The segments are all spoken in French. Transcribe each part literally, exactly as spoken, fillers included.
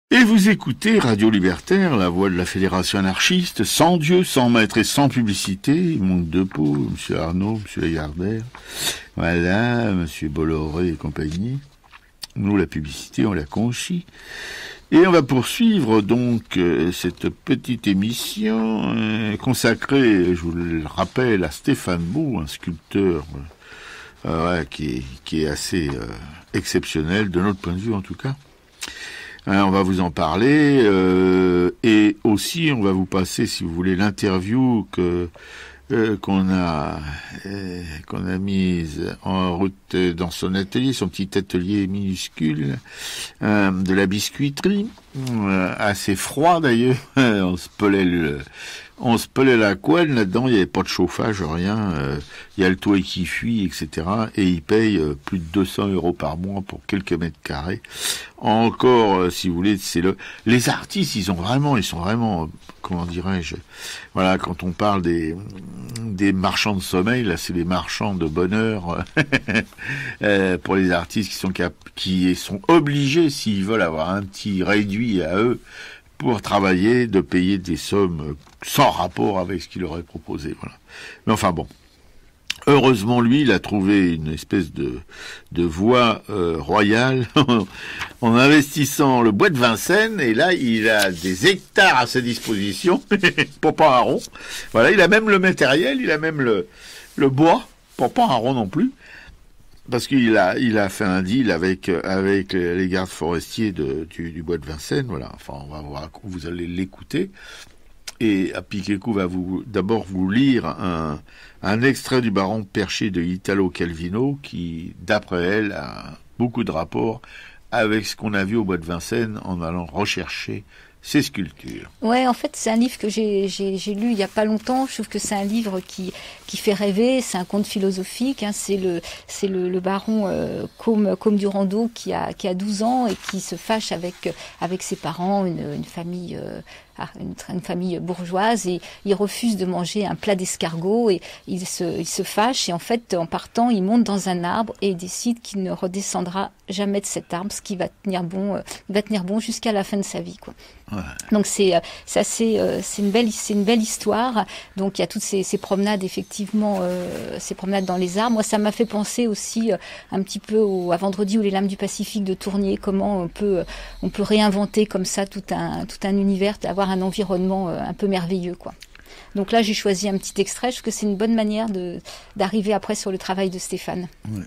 Et vous écoutez Radio Libertaire, la voix de la Fédération anarchiste, sans Dieu, sans maître et sans publicité. Il manque de peau, Monsieur Arnaud, Monsieur Lagardère, voilà, Monsieur Bolloré et compagnie. Nous, la publicité, on l'a conchie. Et on va poursuivre donc euh, cette petite émission euh, consacrée, je vous le rappelle, à Stéphane Bou, un sculpteur euh, ouais, qui, est, qui est assez euh, exceptionnel, de notre point de vue en tout cas. Hein, on va vous en parler euh, et aussi on va vous passer, si vous voulez, l'interview que euh, qu'on a euh, qu'on a mise en route dans son atelier, son petit atelier minuscule euh, de la biscuiterie, euh, assez froid d'ailleurs. on se pelait le On se pelait la couenne là-dedans, il n'y avait pas de chauffage, rien, euh, il y a le toit qui fuit, et cetera. Et il paye euh, plus de deux cents euros par mois pour quelques mètres carrés. Encore, euh, si vous voulez, c'est le... Les artistes, ils ont vraiment, ils sont vraiment, euh, comment dirais-je, voilà, quand on parle des des marchands de sommeil, là, c'est les marchands de bonheur euh, pour les artistes qui sont cap... qui sont obligés, s'ils veulent avoir un petit réduit à eux, pour travailler, de payer des sommes sans rapport avec ce qu'il aurait proposé. Voilà. Mais enfin bon, heureusement lui, il a trouvé une espèce de, de voie euh, royale en investissant le bois de Vincennes, et là, il a des hectares à sa disposition, pour pas un rond. Voilà, il a même le matériel, il a même le, le bois, pour pas un rond non plus. Parce qu'il a, il a fait un deal avec avec les gardes forestiers de, du, du bois de Vincennes, voilà. Enfin, on va voir, vous allez l'écouter. Et Piqueco va vous d'abord vous lire un, un extrait du Baron perché de Italo Calvino, qui, d'après elle, a beaucoup de rapport avec ce qu'on a vu au bois de Vincennes en allant rechercher ces sculptures. Ouais, en fait, c'est un livre que j'ai, j'ai, j'ai lu il y a pas longtemps. Je trouve que c'est un livre qui, qui fait rêver. C'est un conte philosophique. Hein. C'est le, c'est le, le baron euh, Côme, Côme Durando qui a, qui a douze ans et qui se fâche avec, avec ses parents, une, une famille. Euh, Une, une famille bourgeoise, et il refuse de manger un plat d'escargot, et il se, il se fâche, et en fait, en partant, il monte dans un arbre et il décide qu'il ne redescendra jamais de cet arbre, ce qui va tenir bon, euh, va tenir bon jusqu'à la fin de sa vie, quoi. Ouais. Donc c'est, c'est assez, euh, c'est une belle, c'est une belle histoire. Donc il y a toutes ces, ces promenades, effectivement, euh, ces promenades dans les arbres. Moi, ça m'a fait penser aussi euh, un petit peu au, à Vendredi ou les Lames du Pacifique de Tournier. Comment on peut, on peut réinventer comme ça tout un, tout un univers, avoir un environnement euh, un peu merveilleux, quoi. Donc là, j'ai choisi un petit extrait, parce que c'est une bonne manière de, d'arriver après sur le travail de Stéphane. Ouais.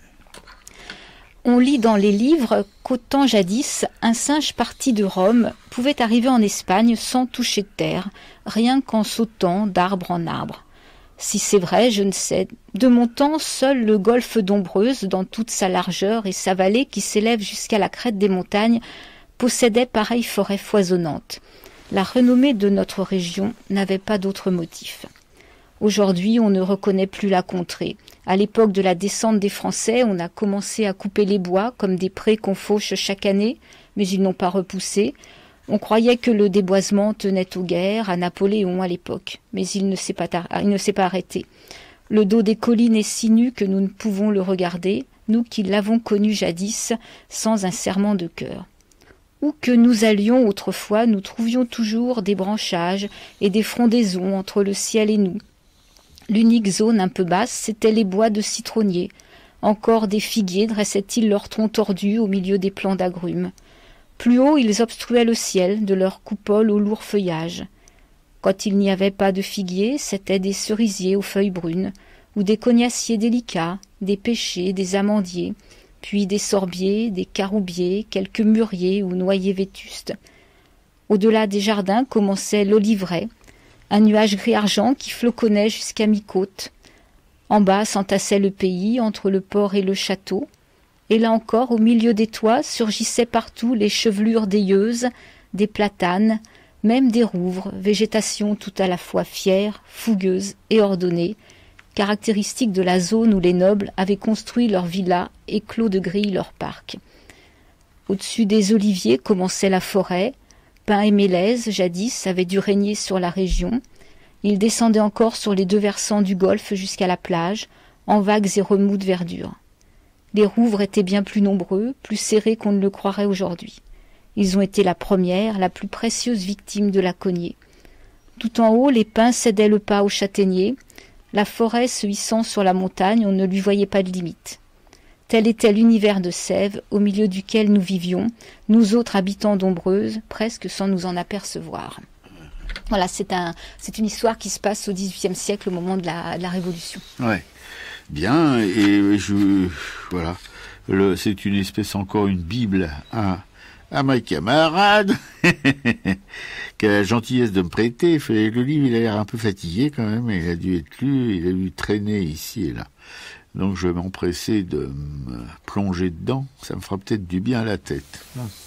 On lit dans les livres qu'au temps jadis, un singe parti de Rome pouvait arriver en Espagne sans toucher de terre, rien qu'en sautant d'arbre en arbre. Si c'est vrai, je ne sais. De mon temps, seul le golfe d'Ombreuse, dans toute sa largeur et sa vallée qui s'élève jusqu'à la crête des montagnes, possédait pareille forêt foisonnante. La renommée de notre région n'avait pas d'autre motif. Aujourd'hui, on ne reconnaît plus la contrée. À l'époque de la descente des Français, on a commencé à couper les bois comme des prés qu'on fauche chaque année, mais ils n'ont pas repoussé. On croyait que le déboisement tenait aux guerres, à Napoléon à l'époque, mais il ne s'est pas, tar- il ne s'est pas arrêté. Le dos des collines est si nu que nous ne pouvons le regarder, nous qui l'avons connu jadis, sans un serrement de cœur. Où que nous allions autrefois, nous trouvions toujours des branchages et des frondaisons entre le ciel et nous. L'unique zone un peu basse, c'étaient les bois de citronniers. Encore des figuiers dressaient-ils leurs troncs tordus au milieu des plants d'agrumes. Plus haut, ils obstruaient le ciel de leur coupole au lourd feuillage. Quand il n'y avait pas de figuiers, c'étaient des cerisiers aux feuilles brunes, ou des cognaciers délicats, des pêchers, des amandiers, puis des sorbiers, des caroubiers, quelques mûriers ou noyers vétustes. Au-delà des jardins commençait l'oliveraie, un nuage gris-argent qui floconnait jusqu'à mi-côte. En bas s'entassait le pays, entre le port et le château, et là encore, au milieu des toits, surgissaient partout les chevelures déilleuses, des platanes, même des rouvres, végétation tout à la fois fière, fougueuse et ordonnée, caractéristique de la zone où les nobles avaient construit leurs villas et clos de grilles leurs parcs. Au-dessus des oliviers commençait la forêt. Pins et mélèzes, jadis, avaient dû régner sur la région. Ils descendaient encore sur les deux versants du golfe jusqu'à la plage, en vagues et remous de verdure. Les rouvres étaient bien plus nombreux, plus serrés qu'on ne le croirait aujourd'hui. Ils ont été la première, la plus précieuse victime de la cognée. Tout en haut, les pins cédaient le pas aux châtaigniers. La forêt se hissant sur la montagne, on ne lui voyait pas de limite. Tel était l'univers de Sèvres, au milieu duquel nous vivions, nous autres habitants d'Ombreuse, presque sans nous en apercevoir. Voilà, c'est un, c'est une histoire qui se passe au dix-huitième siècle, au moment de la, de la Révolution. Ouais, bien, et je, voilà, le, c'est une espèce, encore une Bible à, à ma camarade, qui a la gentillesse de me prêter. Le livre, il a l'air un peu fatigué quand même, il a dû être lu, il a dû traîner ici et là. Donc je vais m'empresser de me plonger dedans, ça me fera peut-être du bien à la tête.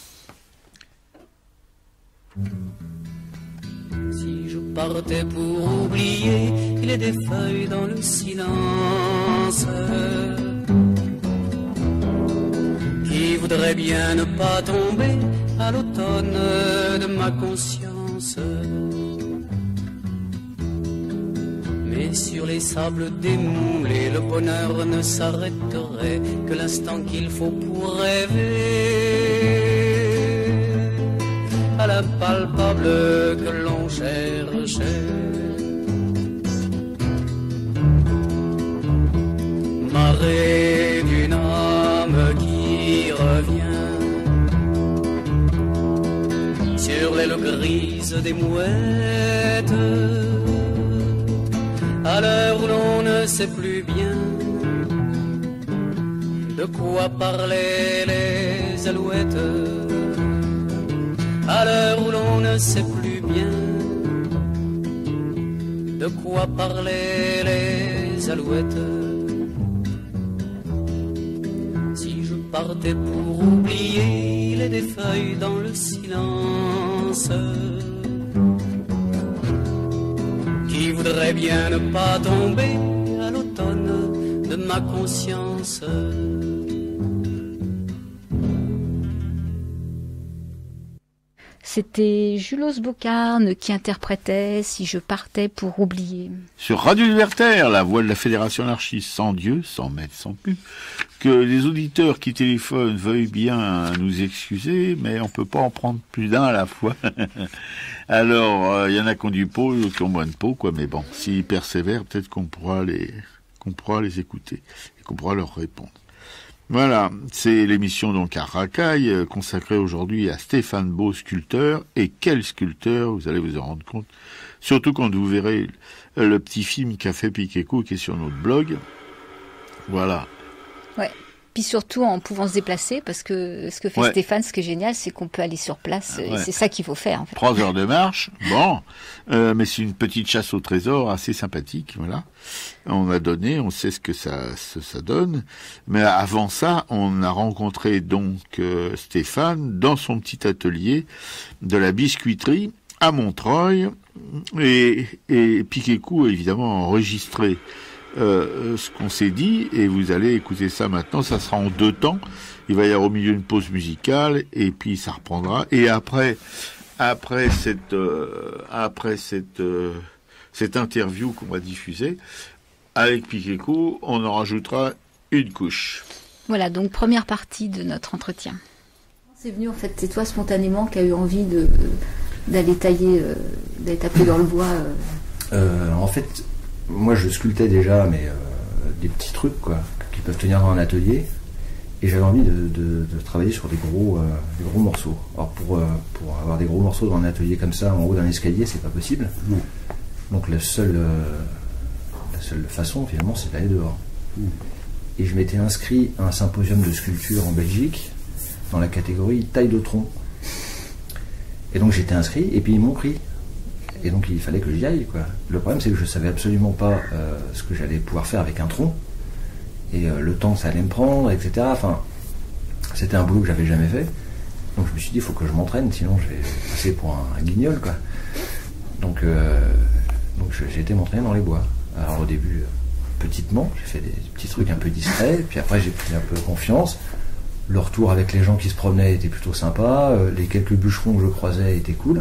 Si je partais pour oublier qu'il y a des feuilles dans le silence, qui voudraient bien ne pas tomber à l'automne de ma conscience. Mais sur les sables démoulés, le bonheur ne s'arrêterait que l'instant qu'il faut pour rêver à l'impalpable que l'on cherchait. Marée d'une âme qui revient sur l'aile grise des mouettes, à l'heure où l'on ne sait plus bien de quoi parlaient les alouettes, à l'heure où l'on ne sait plus bien de quoi parlaient les alouettes. Si je partais pour oublier, il y a des feuilles dans le silence qui voudrait bien ne pas tomber à l'automne de ma conscience. C'était Julos Bocarne qui interprétait « Si je partais pour oublier ». Sur Radio Libertaire, la voix de la Fédération anarchiste, sans Dieu, sans maître, sans pub. Que les auditeurs qui téléphonent veuillent bien nous excuser, mais on peut pas en prendre plus d'un à la fois. Alors, il euh, y en a qui ont du pot, d'autres qui ont moins de pot, quoi. Mais bon, s'ils persévèrent, peut-être qu'on pourra les, qu'on pourra les écouter et qu'on pourra leur répondre. Voilà, c'est l'émission donc à Racaille, euh, consacrée aujourd'hui à Stéphane Beau, sculpteur. Et quel sculpteur, vous allez vous en rendre compte. Surtout quand vous verrez euh, le petit film qu'a fait Piqueco, qui est sur notre blog. Voilà. Ouais. Puis surtout en pouvant se déplacer, parce que ce que fait ouais. Stéphane, ce qui est génial, c'est qu'on peut aller sur place, ouais. Et c'est ça qu'il faut faire. En fait. Trois heures de marche, bon, euh, mais c'est une petite chasse au trésor assez sympathique, voilà. On a donné, on sait ce que ça, ce, ça donne, mais avant ça, on a rencontré donc euh, Stéphane dans son petit atelier de la biscuiterie à Montreuil, et, et Piqueco évidemment enregistré Euh, ce qu'on s'est dit, et vous allez écouter ça maintenant, ça sera en deux temps. Il va y avoir au milieu une pause musicale, et puis ça reprendra. Et après, après cette, euh, après cette, euh, cette interview qu'on va diffuser, avec Piqueco, on en rajoutera une couche. Voilà, donc première partie de notre entretien. C'est venu en fait, c'est toi spontanément qui a eu envie de, d'aller tailler, euh, d'aller taper dans le bois euh... Euh, en fait, moi je sculptais déjà, mais euh, des petits trucs quoi, qui peuvent tenir dans un atelier, et j'avais envie de, de, de travailler sur des gros, euh, des gros morceaux. Alors pour, euh, pour avoir des gros morceaux dans un atelier comme ça, en haut d'un escalier, c'est pas possible. Mmh. Donc la seule, euh, la seule façon finalement, c'est d'aller dehors. Mmh. Et je m'étais inscrit à un symposium de sculpture en Belgique, dans la catégorie taille de tronc. Et donc j'étais inscrit, et puis ils m'ont pris. Et donc il fallait que j'y aille, quoi. Le problème c'est que je savais absolument pas euh, ce que j'allais pouvoir faire avec un tronc, et euh, le temps que ça allait me prendre, et cetera. Enfin, c'était un boulot que j'avais jamais fait. Donc je me suis dit, il faut que je m'entraîne, sinon je vais passer pour un, un guignol, quoi. Donc, euh, donc j'ai été m'entraîner dans les bois. Alors au début, euh, petitement, j'ai fait des petits trucs un peu discrets, puis après j'ai pris un peu confiance. Le retour avec les gens qui se promenaient était plutôt sympa, euh, les quelques bûcherons que je croisais étaient cool.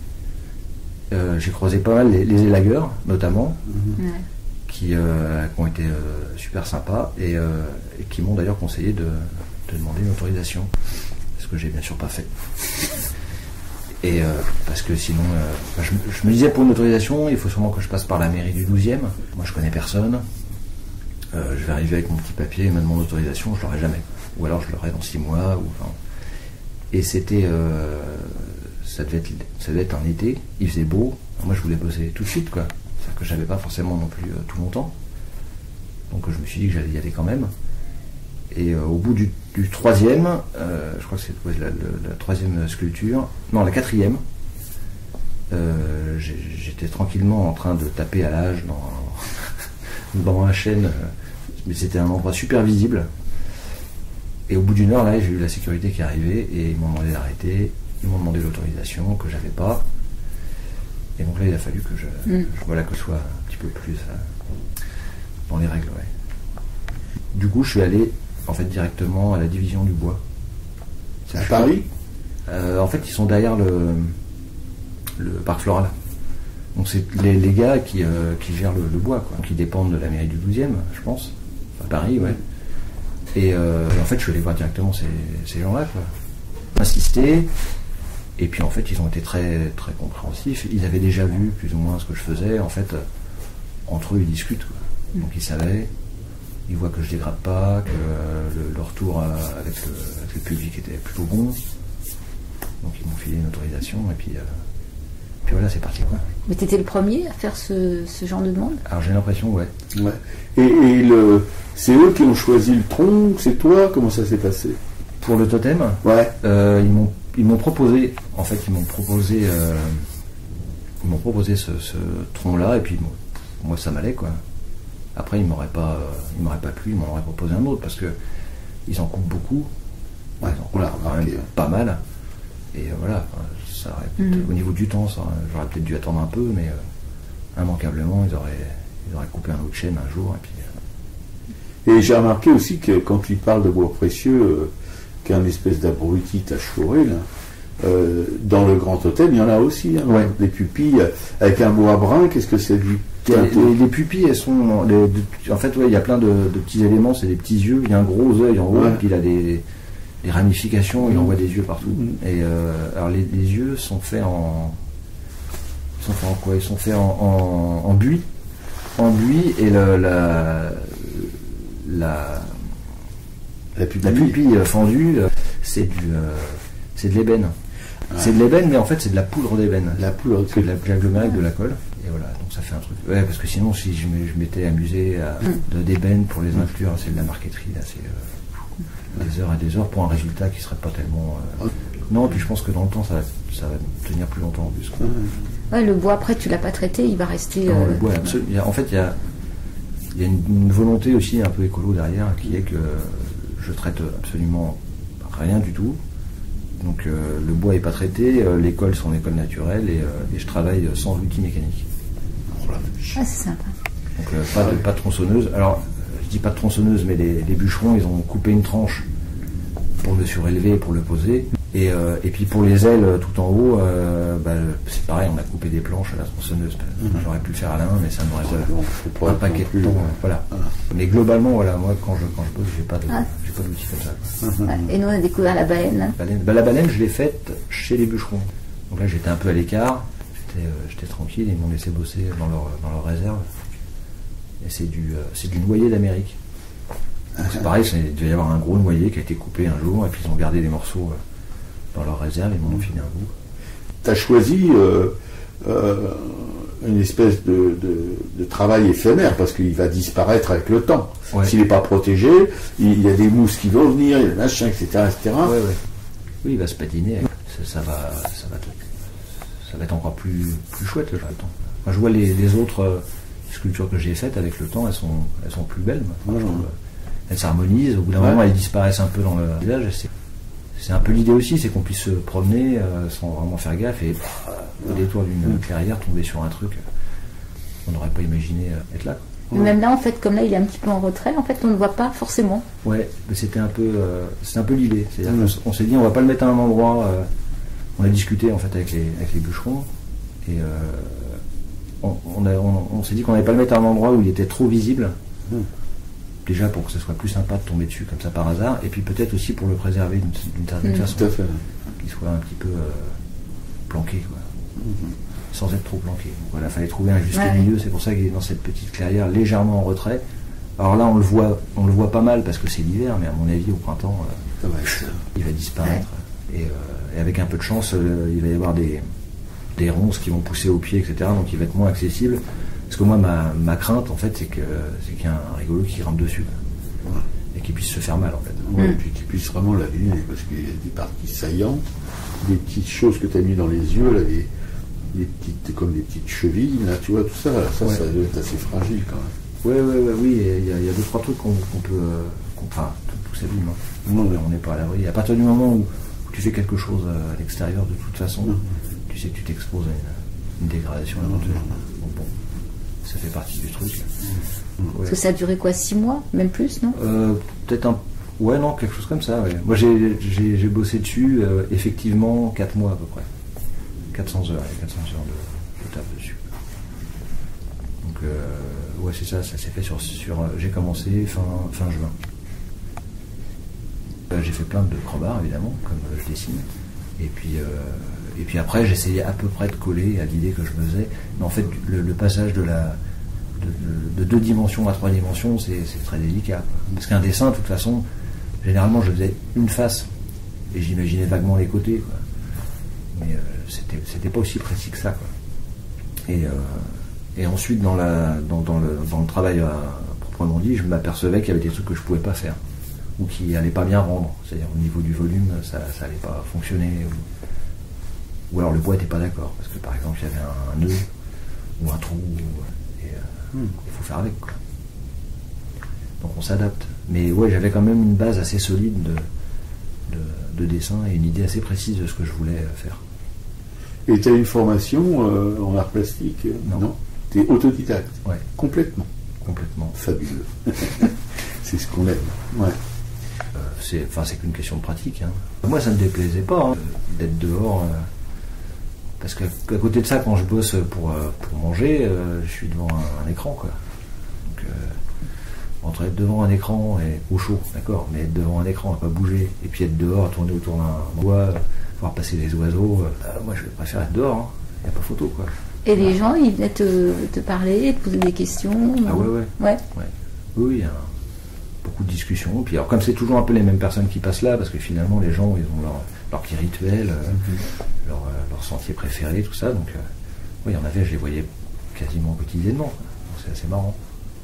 Euh, j'ai croisé pas mal les, les élagueurs, notamment, mmh. qui, euh, qui ont été euh, super sympas, et, euh, et qui m'ont d'ailleurs conseillé de, de demander une autorisation, ce que j'ai bien sûr pas fait. Et euh, parce que sinon, euh, bah, je, je me disais pour une autorisation, il faut sûrement que je passe par la mairie du douzième. Moi, je connais personne. Euh, je vais arriver avec mon petit papier, ma demande d'autorisation, je l'aurai jamais. Ou alors je l'aurai dans six mois. Ou, enfin. Et c'était, euh, ça devait être, ça devait être un été. Il faisait beau. Moi, je voulais bosser tout de suite, quoi. C'est-à-dire que j'avais pas forcément non plus euh, tout mon temps. Donc, je me suis dit que j'allais y aller quand même. Et euh, au bout du, du troisième, euh, je crois que c'est ouais, la, la, la troisième sculpture, non la quatrième, euh, j'étais tranquillement en train de taper à l'âge dans, dans un chêne, euh, mais c'était un endroit super visible. Et au bout d'une heure, là, j'ai eu la sécurité qui est arrivée et ils m'ont demandé d'arrêter, ils m'ont demandé l'autorisation que j'avais pas. Et donc là, il a fallu que je, mm. je voilà, que je sois un petit peu plus euh, dans les règles. Ouais. Du coup, je suis allé en fait directement à la division du bois. C'est à Paris euh, En fait, ils sont derrière le, le parc floral. Donc c'est les, les gars qui, euh, qui gèrent le, le bois, quoi, qui dépendent de la mairie du douzième, je pense. À Paris, ouais. Et euh, en fait, je suis allé voir directement ces, ces gens-là, quoi. Insister. Et puis en fait, ils ont été très, très compréhensifs. Ils avaient déjà vu plus ou moins ce que je faisais. En fait, euh, entre eux, ils discutent, quoi. Donc ils savaient. Ils voient que je dégrade pas, que euh, le, le retour euh, avec, le, avec le public était plutôt bon. Donc ils m'ont filé une autorisation et puis, euh, puis voilà, c'est parti, quoi. Mais tu étais le premier à faire ce, ce genre de demande? Alors j'ai l'impression, ouais. ouais. Et, et le, c'est eux qui ont choisi le tronc, c'est toi? Comment ça s'est passé? Pour le totem, ouais. euh, ils m'ont ils m'ont proposé, en fait ils m'ont proposé euh, ils m'ont proposé ce, ce tronc-là et puis bon, moi ça m'allait, quoi. Après, ils m'auraient pas, ils m'auraient pas plu, ils m'en auraient proposé un autre parce que ils en coupent beaucoup. Ouais, ils en coupent quand même pas mal. Et euh, voilà, ça aurait mm-hmm. au niveau du temps, ça, j'aurais peut-être dû attendre un peu, mais euh, immanquablement, ils auraient, ils auraient coupé un autre chêne un jour. Et puis. Euh... Et j'ai remarqué aussi que quand tu parles de bois précieux, euh, qu'un espèce d'abruti t'a chouré là. Euh, dans le Grand Hôtel, il y en a aussi, hein, ouais. Des pupilles avec un bois brun. Qu'est-ce que c'est du les, les, les pupilles, elles sont. Les, de, en fait, ouais, il y a plein de, de petits éléments. C'est des petits yeux. Il y a un gros œil en haut, ouais. Et puis il a des, des ramifications. Il mmh. envoie des yeux partout. Mmh. Et euh, alors les, les yeux sont faits en. Ils sont faits en quoi? Ils sont faits en, en, en buis, en buis et le, la la la pupille, la pupille fendue, c'est du euh, c'est de l'ébène. Ouais. C'est de l'ébène, mais en fait c'est de la poudre d'ébène. La poudre, c'est de l'agglomérat avec de la colle. Et voilà, donc ça fait un truc. Ouais, parce que sinon, si je m'étais amusé à de d'ébène pour les inclure, c'est de la marqueterie, là, c'est euh, des heures et des heures pour un résultat qui serait pas tellement. Euh... Non, puis je pense que dans le temps, ça va, ça va tenir plus longtemps en plus. Quoi. Ouais, le bois, après, tu l'as pas traité, il va rester. Non, euh... le bois, absolument. En fait, il y a, il y a une, une volonté aussi un peu écolo derrière, qui est que je traite absolument rien du tout. Donc euh, le bois n'est pas traité, euh, l'école sont l'école naturelle et, euh, et je travaille sans outils mécaniques. Ah, c'est sympa. Donc euh, pas, de, pas de tronçonneuse. Alors je dis pas de tronçonneuse, mais les, les bûcherons, ils ont coupé une tranche pour le surélever, pour le poser. Et, euh, et puis pour les ailes tout en haut, euh, bah, c'est pareil, on a coupé des planches à la tronçonneuse. Mmh. J'aurais pu le faire à la main, mais ça me reste euh, un paquet de temps. Euh, voilà. Ah. Mais globalement, voilà, moi quand je quand je pose, j'ai pas de ah. j'ai pas d'outils comme ça. Ouais. Et nous on a découvert la baleine. Hein. baleine. Bah, la baleine, je l'ai faite chez les bûcherons. Donc là, j'étais un peu à l'écart, j'étais, euh, j'étais tranquille, ils m'ont laissé bosser dans leur dans leur réserve. Et c'est du euh, c'est du noyer d'Amérique. Donc, c'est pareil, il devait y avoir un gros noyer qui a été coupé un jour, et puis ils ont gardé des morceaux. Euh, dans leur réserve, ils m'ont filé un bout. Tu as choisi euh, euh, une espèce de, de, de travail éphémère, parce qu'il va disparaître avec le temps. Ouais. S'il n'est pas protégé, il y a des mousses qui vont venir, il y a des machins, et cetera et cetera. Ouais, ouais. Oui, il va se patiner. Ça, ça, va, ça, va, ça va être encore plus, plus chouette le temps. Quand je vois les, les autres euh, sculptures que j'ai faites, avec le temps, elles sont, elles sont plus belles. Maintenant, je trouve. Elles s'harmonisent, au bout d'un ouais. moment, elles disparaissent un peu dans le village. C'est... C'est un peu l'idée aussi, c'est qu'on puisse se promener euh, sans vraiment faire gaffe et pff, au détour d'une clairière tomber sur un truc on n'aurait pas imaginé euh, être là. Ouais. Même là, en fait, comme là, il est un petit peu en retrait, en fait, on ne le voit pas forcément. Ouais, mais c'était un peu, euh, c'était un peu l'idée. C'est-à-dire mmh. qu'on s'est dit, on va pas le mettre à un endroit. Euh, on a discuté en fait avec les, avec les bûcherons et euh, on, on, a, on, on s'est dit qu'on n'allait pas le mettre à un endroit où il était trop visible. Mmh. Déjà pour que ce soit plus sympa de tomber dessus comme ça par hasard, et puis peut-être aussi pour le préserver d'une, d'une certaine mmh. façon, qu'il soit un petit peu euh, planqué, quoi. Mmh. Sans être trop planqué. Donc voilà, fallait trouver un juste ouais. milieu. C'est pour ça qu'il est dans cette petite clairière légèrement en retrait. Alors là, on le voit, on le voit pas mal parce que c'est l'hiver, mais à mon avis, au printemps, euh, va être... il va disparaître. Ouais. Et, euh, et avec un peu de chance, euh, il va y avoir des, des ronces qui vont pousser aux pieds, et cetera. Donc il va être moins accessible. Parce que moi, ma, ma crainte, en fait, c'est que c'est qu'il y a un rigolo qui grimpe dessus. Ouais. Et qu'il puisse se faire mal, en fait. Ouais, mmh. Et puis qu'il puisse vraiment l'abîmer, parce qu'il y a des parties saillantes, des petites choses que tu as mis dans les yeux, là, des, des petites, comme des petites chevilles, là, tu vois, tout ça, là, ça, ouais. ça doit être assez fragile quand même. Oui, oui, oui, oui, il y, y a deux, trois trucs qu'on qu'on peut. Qu'on, enfin, tout, tout s'abîme. Hein. Ouais. On n'est pas à l'abri. À partir du moment où, où tu fais quelque chose à l'extérieur, de toute façon, mmh. tu sais que tu t'exposes à une, une dégradation éventuelle. Mmh. Donc bon, ça fait partie du truc. Mmh. Ouais. Parce que ça a duré quoi, six mois, même plus, non euh, Peut-être un. Ouais, non, quelque chose comme ça, ouais. Moi, j'ai, j'ai, j'ai bossé dessus, euh, effectivement, quatre mois à peu près. quatre cents heures, quatre cents heures de, de table dessus. Donc, euh, ouais, c'est ça, ça s'est fait sur... sur euh, j'ai commencé fin, fin juin. Euh, j'ai fait plein de crobards, évidemment, comme euh, je dessine. Et puis, euh, et puis après, j'essayais à peu près de coller à l'idée que je me faisais. Mais en fait, le, le passage de la... De, de, de deux dimensions à trois dimensions, c'est, c'est très délicat. Quoi. Parce qu'un dessin, de toute façon, généralement, je faisais une face et j'imaginais vaguement les côtés. Quoi. Mais euh, c'était, c'était pas aussi précis que ça. Quoi. Et, euh, et ensuite, dans, la, dans, dans, le, dans le travail à, proprement dit, je m'apercevais qu'il y avait des trucs que je pouvais pas faire ou qui n'allaient pas bien rendre. C'est-à-dire au niveau du volume, ça, ça allait pas fonctionner. Ou, ou alors le bois n'était pas d'accord. Parce que par exemple, il y avait un, un nœud ou un trou. Et, euh, hmm. il faut faire avec. Quoi. Donc on s'adapte. Mais ouais, j'avais quand même une base assez solide de, de, de dessin et une idée assez précise de ce que je voulais faire. Et tu as une formation euh, en art plastique? Non. non Tu es autodidacte? Ouais. Complètement? Complètement. Fabuleux. C'est ce qu'on aime. Ouais. Euh, c'est, enfin, c'est qu'une question de pratique. Hein. Moi, ça ne me déplaisait pas hein, d'être dehors. Euh, parce qu'à à côté de ça, quand je bosse pour, euh, pour manger, euh, je suis devant un, un écran. Quoi. Donc, euh, entre être devant un écran et au chaud, d'accord, mais être devant un écran, à pas bouger, et puis être dehors, tourner autour d'un bois, voir passer les oiseaux, euh, moi je préfère être dehors, il hein. n'y a pas photo quoi. Et les gens, ils venaient te, te parler, te poser des questions? Ah ouais, ouais. ouais. ouais. Oui, il y a beaucoup de discussions, puis alors comme c'est toujours un peu les mêmes personnes qui passent là, parce que finalement les gens, ils ont leur, leur petit rituel, euh, mm-hmm. leur, leur sentier préféré, tout ça, donc euh, oui, il y en avait, je les voyais quasiment quotidiennement, donc c'est assez marrant.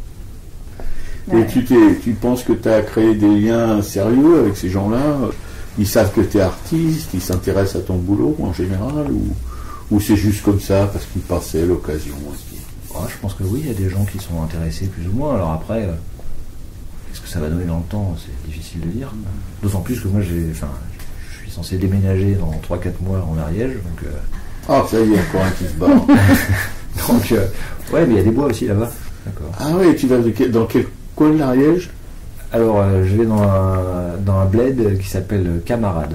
Et tu, t'es, tu penses que tu as créé des liens sérieux avec ces gens-là? Ils savent que tu es artiste, ils s'intéressent à ton boulot en général, ou, ou c'est juste comme ça parce qu'ils passaient l'occasion aussi? Ah, je pense que oui, il y a des gens qui sont intéressés plus ou moins. Alors après, euh, qu'est-ce que ça va donner dans le temps? C'est difficile de dire. D'autant plus que moi, j'ai, enfin, je suis censé déménager dans trois quatre mois en Ariège. Donc, euh... Ah, ça y est, encore un qui se bat. donc, euh, ouais, mais il y a des bois aussi là-bas. D'accord. Ah oui, tu vas dans quel coin de l'Ariège? Alors, euh, je vais dans un, dans un bled qui s'appelle Camarade.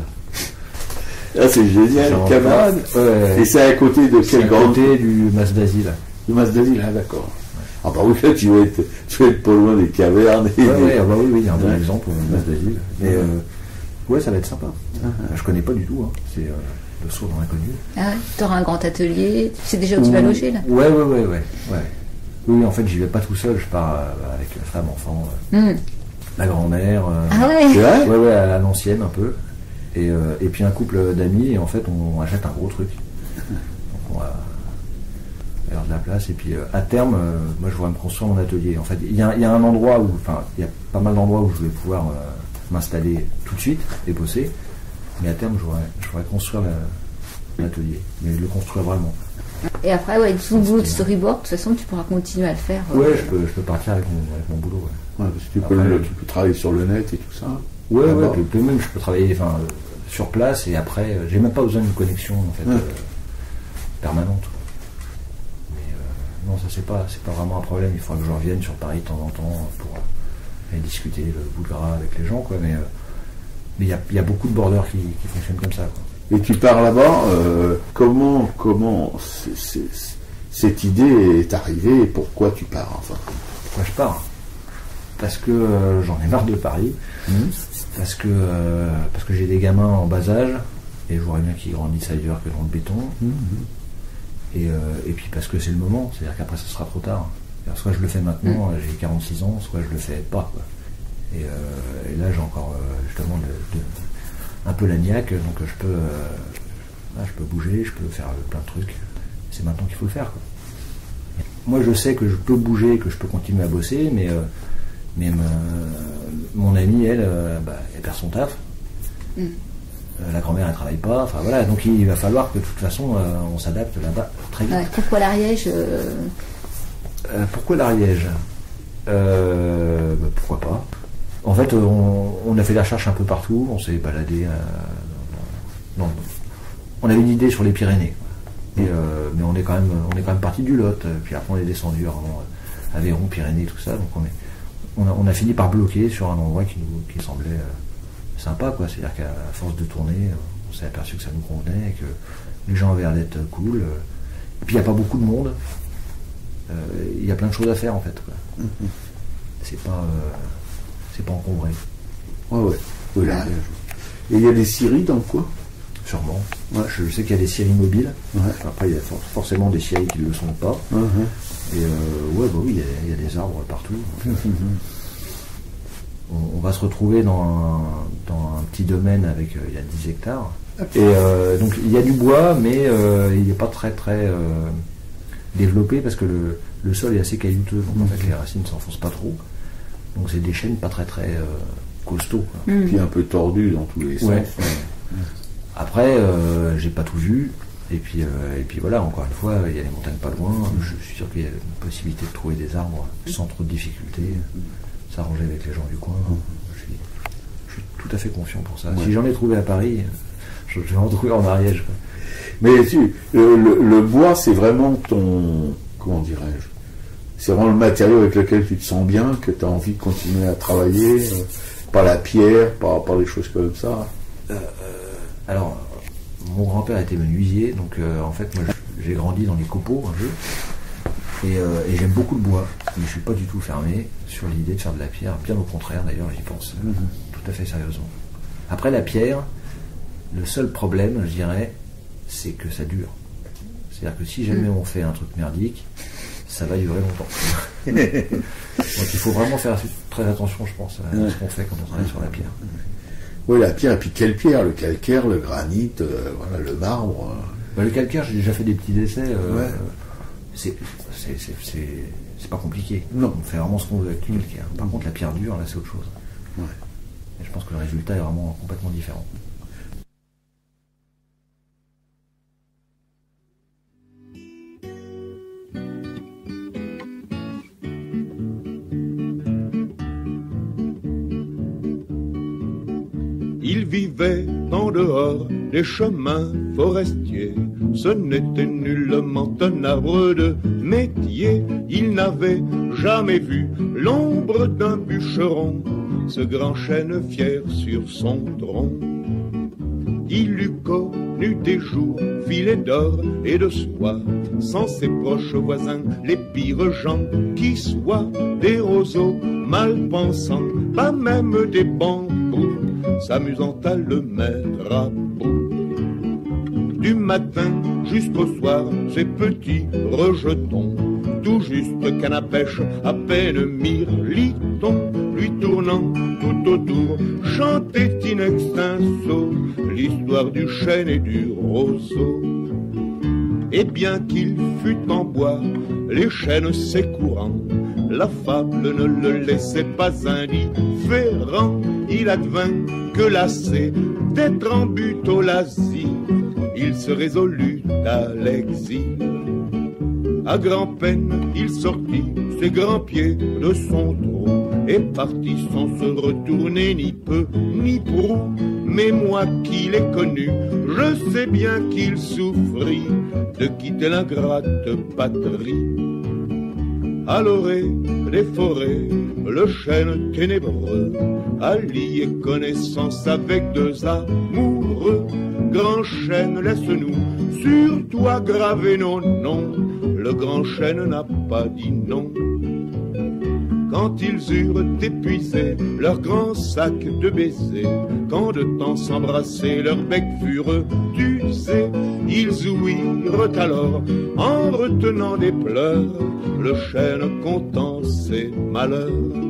Ah, c'est génial, c'est Camarade. Ouais. Et c'est à côté de quel grand? À côté du Mas d'Asile. Du Mas d'Asile, ah d'accord. Ouais. Ah bah oui, là, tu vas être, tu vas être pas loin des cavernes. Et ouais, des... ouais, ah bah oui, oui, il y a un bon ouais. exemple au Mas d'Asile. Mais euh, ouais, ça va être sympa. Uh-huh. Je connais pas du tout, hein. C'est euh, le saut dans l'inconnu. Ah ouais, t'auras un grand atelier, tu sais déjà où Ou... tu vas loger là? Ouais, ouais, ouais, ouais. ouais. Oui, en fait, j'y vais pas tout seul, je pars euh, avec femme, enfant, euh, mm. ma grand-mère. Euh, ah ouais? Ouais, ouais, ouais, à l'ancienne un peu. Et, euh, et puis un couple d'amis, et en fait, on, on achète un gros truc. Donc on va faire de la place, et puis euh, à terme, euh, moi je voudrais me construire mon atelier. En fait, il y, y a un endroit où, enfin, il y a pas mal d'endroits où je vais pouvoir euh, m'installer tout de suite et bosser, mais à terme, je voudrais, je voudrais construire la, l'atelier, mais le construire vraiment. Et après, ouais, tout le boulot de storyboard, de toute façon, tu pourras continuer à le faire. Ouais, euh... je, peux, je peux partir avec mon, avec mon boulot. Ouais. Ouais, parce que tu, après, peux, le, tu peux travailler sur le net et tout ça. Ouais, ouais, puis, puis même je peux travailler enfin, euh, sur place et après, euh, j'ai même pas besoin d'une connexion en fait, ouais. euh, permanente. Mais euh, non, ça c'est pas, c'est pas vraiment un problème. Il faudra que je revienne sur Paris de temps en temps pour euh, discuter le bout de gras avec les gens, quoi. Mais il euh, y, y a beaucoup de bordeurs qui, qui fonctionnent comme ça, quoi. Et tu pars là-bas, euh, comment, comment c'est, c'est, cette idée est arrivée et pourquoi tu pars enfin? Pourquoi je pars? Parce que euh, j'en ai marre de Paris, mmh. parce que, euh, parce que j'ai des gamins en bas âge, et je voudrais bien qu'ils grandissent ailleurs que dans le béton. Mmh. Et, euh, et puis parce que c'est le moment, c'est-à-dire qu'après ça sera trop tard. Alors, soit je le fais maintenant, mmh. j'ai quarante-six ans, soit je le fais pas, quoi. Et, euh, et là j'ai encore euh, justement de, de, un peu la niaque, donc je peux, euh, là, je peux bouger, je peux faire plein de trucs. C'est maintenant qu'il faut le faire, quoi. Moi je sais que je peux bouger, que je peux continuer à bosser, mais, euh, mais ma, mon amie, elle, euh, bah, elle perd son taf. Mmh. Euh, la grand-mère, elle travaille pas. Enfin voilà, donc il va falloir que de toute façon euh, on s'adapte là-bas très vite. Ouais, pourquoi l'Ariège euh... euh, Pourquoi l'Ariège euh, bah, Pourquoi pas. En fait, on, on a fait la recherche un peu partout. On s'est baladé. Euh, dans, dans, on avait une idée sur les Pyrénées. Et, euh, mais on est quand même, on est quand même parti du Lot. Puis après on est descendu vraiment Aveyron, Pyrénées, tout ça. Donc on est, on a, on a fini par bloquer sur un endroit qui nous, qui semblait euh, sympa, quoi. C'est-à-dire qu'à force de tourner, on s'est aperçu que ça nous convenait, et que les gens avaient l'air d'être cool. Et puis il n'y a pas beaucoup de monde. Il euh, y a plein de choses à faire en fait, quoi. Mm-hmm. C'est pas, euh, c'est pas encombré. Ouais, ouais. ouais là, et il y a des scieries dans le coin? Sûrement. Ouais, je sais qu'il y a des scieries mobiles. Ouais. Après, il y a for forcément des scieries qui ne le sont pas. Uh-huh. Et euh, ouais, bah oui, il y, y a des arbres partout. Uh-huh. on, on va se retrouver dans un, dans un petit domaine avec, euh, il y a dix hectares. Et euh, donc, il y a du bois, mais euh, il n'est pas très, très euh, développé parce que le, le sol est assez caillouteux. Donc, uh-huh. en fait, les racines ne s'enfoncent pas trop. Donc, c'est des chênes pas très, très euh, costauds, quoi. Uh-huh. Puis un peu tordus dans tous les sens. Ouais. Ouais. Après, euh, j'ai pas tout vu, et puis, euh, et puis voilà, encore une fois, il y a les montagnes pas loin, je suis sûr qu'il y a une possibilité de trouver des arbres sans trop de difficultés, s'arranger avec les gens du coin, je suis, je suis tout à fait confiant pour ça. Ouais. Si j'en ai trouvé à Paris, je, je vais en trouver en Ariège, quoi. Mais tu, le, le, le bois, c'est vraiment ton, comment dirais-je, c'est vraiment le matériau avec lequel tu te sens bien, que tu as envie de continuer à travailler, euh, pas la pierre, pas, pas des choses comme ça. Euh, Alors, mon grand-père était menuisier, donc euh, en fait, moi j'ai grandi dans les copeaux un peu, et, euh, et j'aime beaucoup le bois, mais je suis pas du tout fermé sur l'idée de faire de la pierre, bien au contraire d'ailleurs, j'y pense euh, mm-hmm. tout à fait sérieusement. Après la pierre, le seul problème, je dirais, c'est que ça dure. C'est-à-dire que si jamais mm. on fait un truc merdique, ça va durer longtemps. Donc il faut vraiment faire très attention, je pense, à ouais. ce qu'on fait quand on travaille sur la pierre. Oui, la pierre, et puis quelle pierre? Le calcaire, le granit, euh, voilà, le marbre. Euh. Bah, le calcaire, j'ai déjà fait des petits essais. Euh, ouais. C'est pas compliqué. Non. On fait vraiment ce qu'on veut avec le calcaire. Par mmh. contre, la pierre dure, là, c'est autre chose. Ouais. Et je pense que le résultat est vraiment complètement différent. Il vivait en dehors des chemins forestiers. Ce n'était nullement un arbre de métier. Il n'avait jamais vu l'ombre d'un bûcheron, ce grand chêne fier sur son tronc. Il eût connu des jours filés d'or et de soie, sans ses proches voisins, les pires gens qui soient, des roseaux mal pensants, pas même des bambous, s'amusant à le mettre à bout. Du matin jusqu'au soir, ces petits rejetons, tout juste canne à pêche, à peine mirliton, lui tournant tout autour, chantait in extenso l'histoire du chêne et du roseau. Et bien qu'il fût en bois, les chênes s'écourant, la fable ne le laissait pas indifférent. Il advint que lassé d'être en butolasie, il se résolut à l'exil. À grand-peine, il sortit ses grands pieds de son trou et partit sans se retourner ni peu ni prou. Mais moi qui l'ai connu, je sais bien qu'il souffrit de quitter l'ingrate patrie. À l'orée des forêts, le chêne ténébreux a lié connaissance avec deux amoureux. Grand chêne, laisse-nous sur toi graver nos noms. Le grand chêne n'a pas dit non. quand ils eurent épuisé leur grand sac de baisers, quand de temps s'embrasser leurs becs furent usés, ils ouïrent alors, en retenant des pleurs, le chêne contant ses malheurs.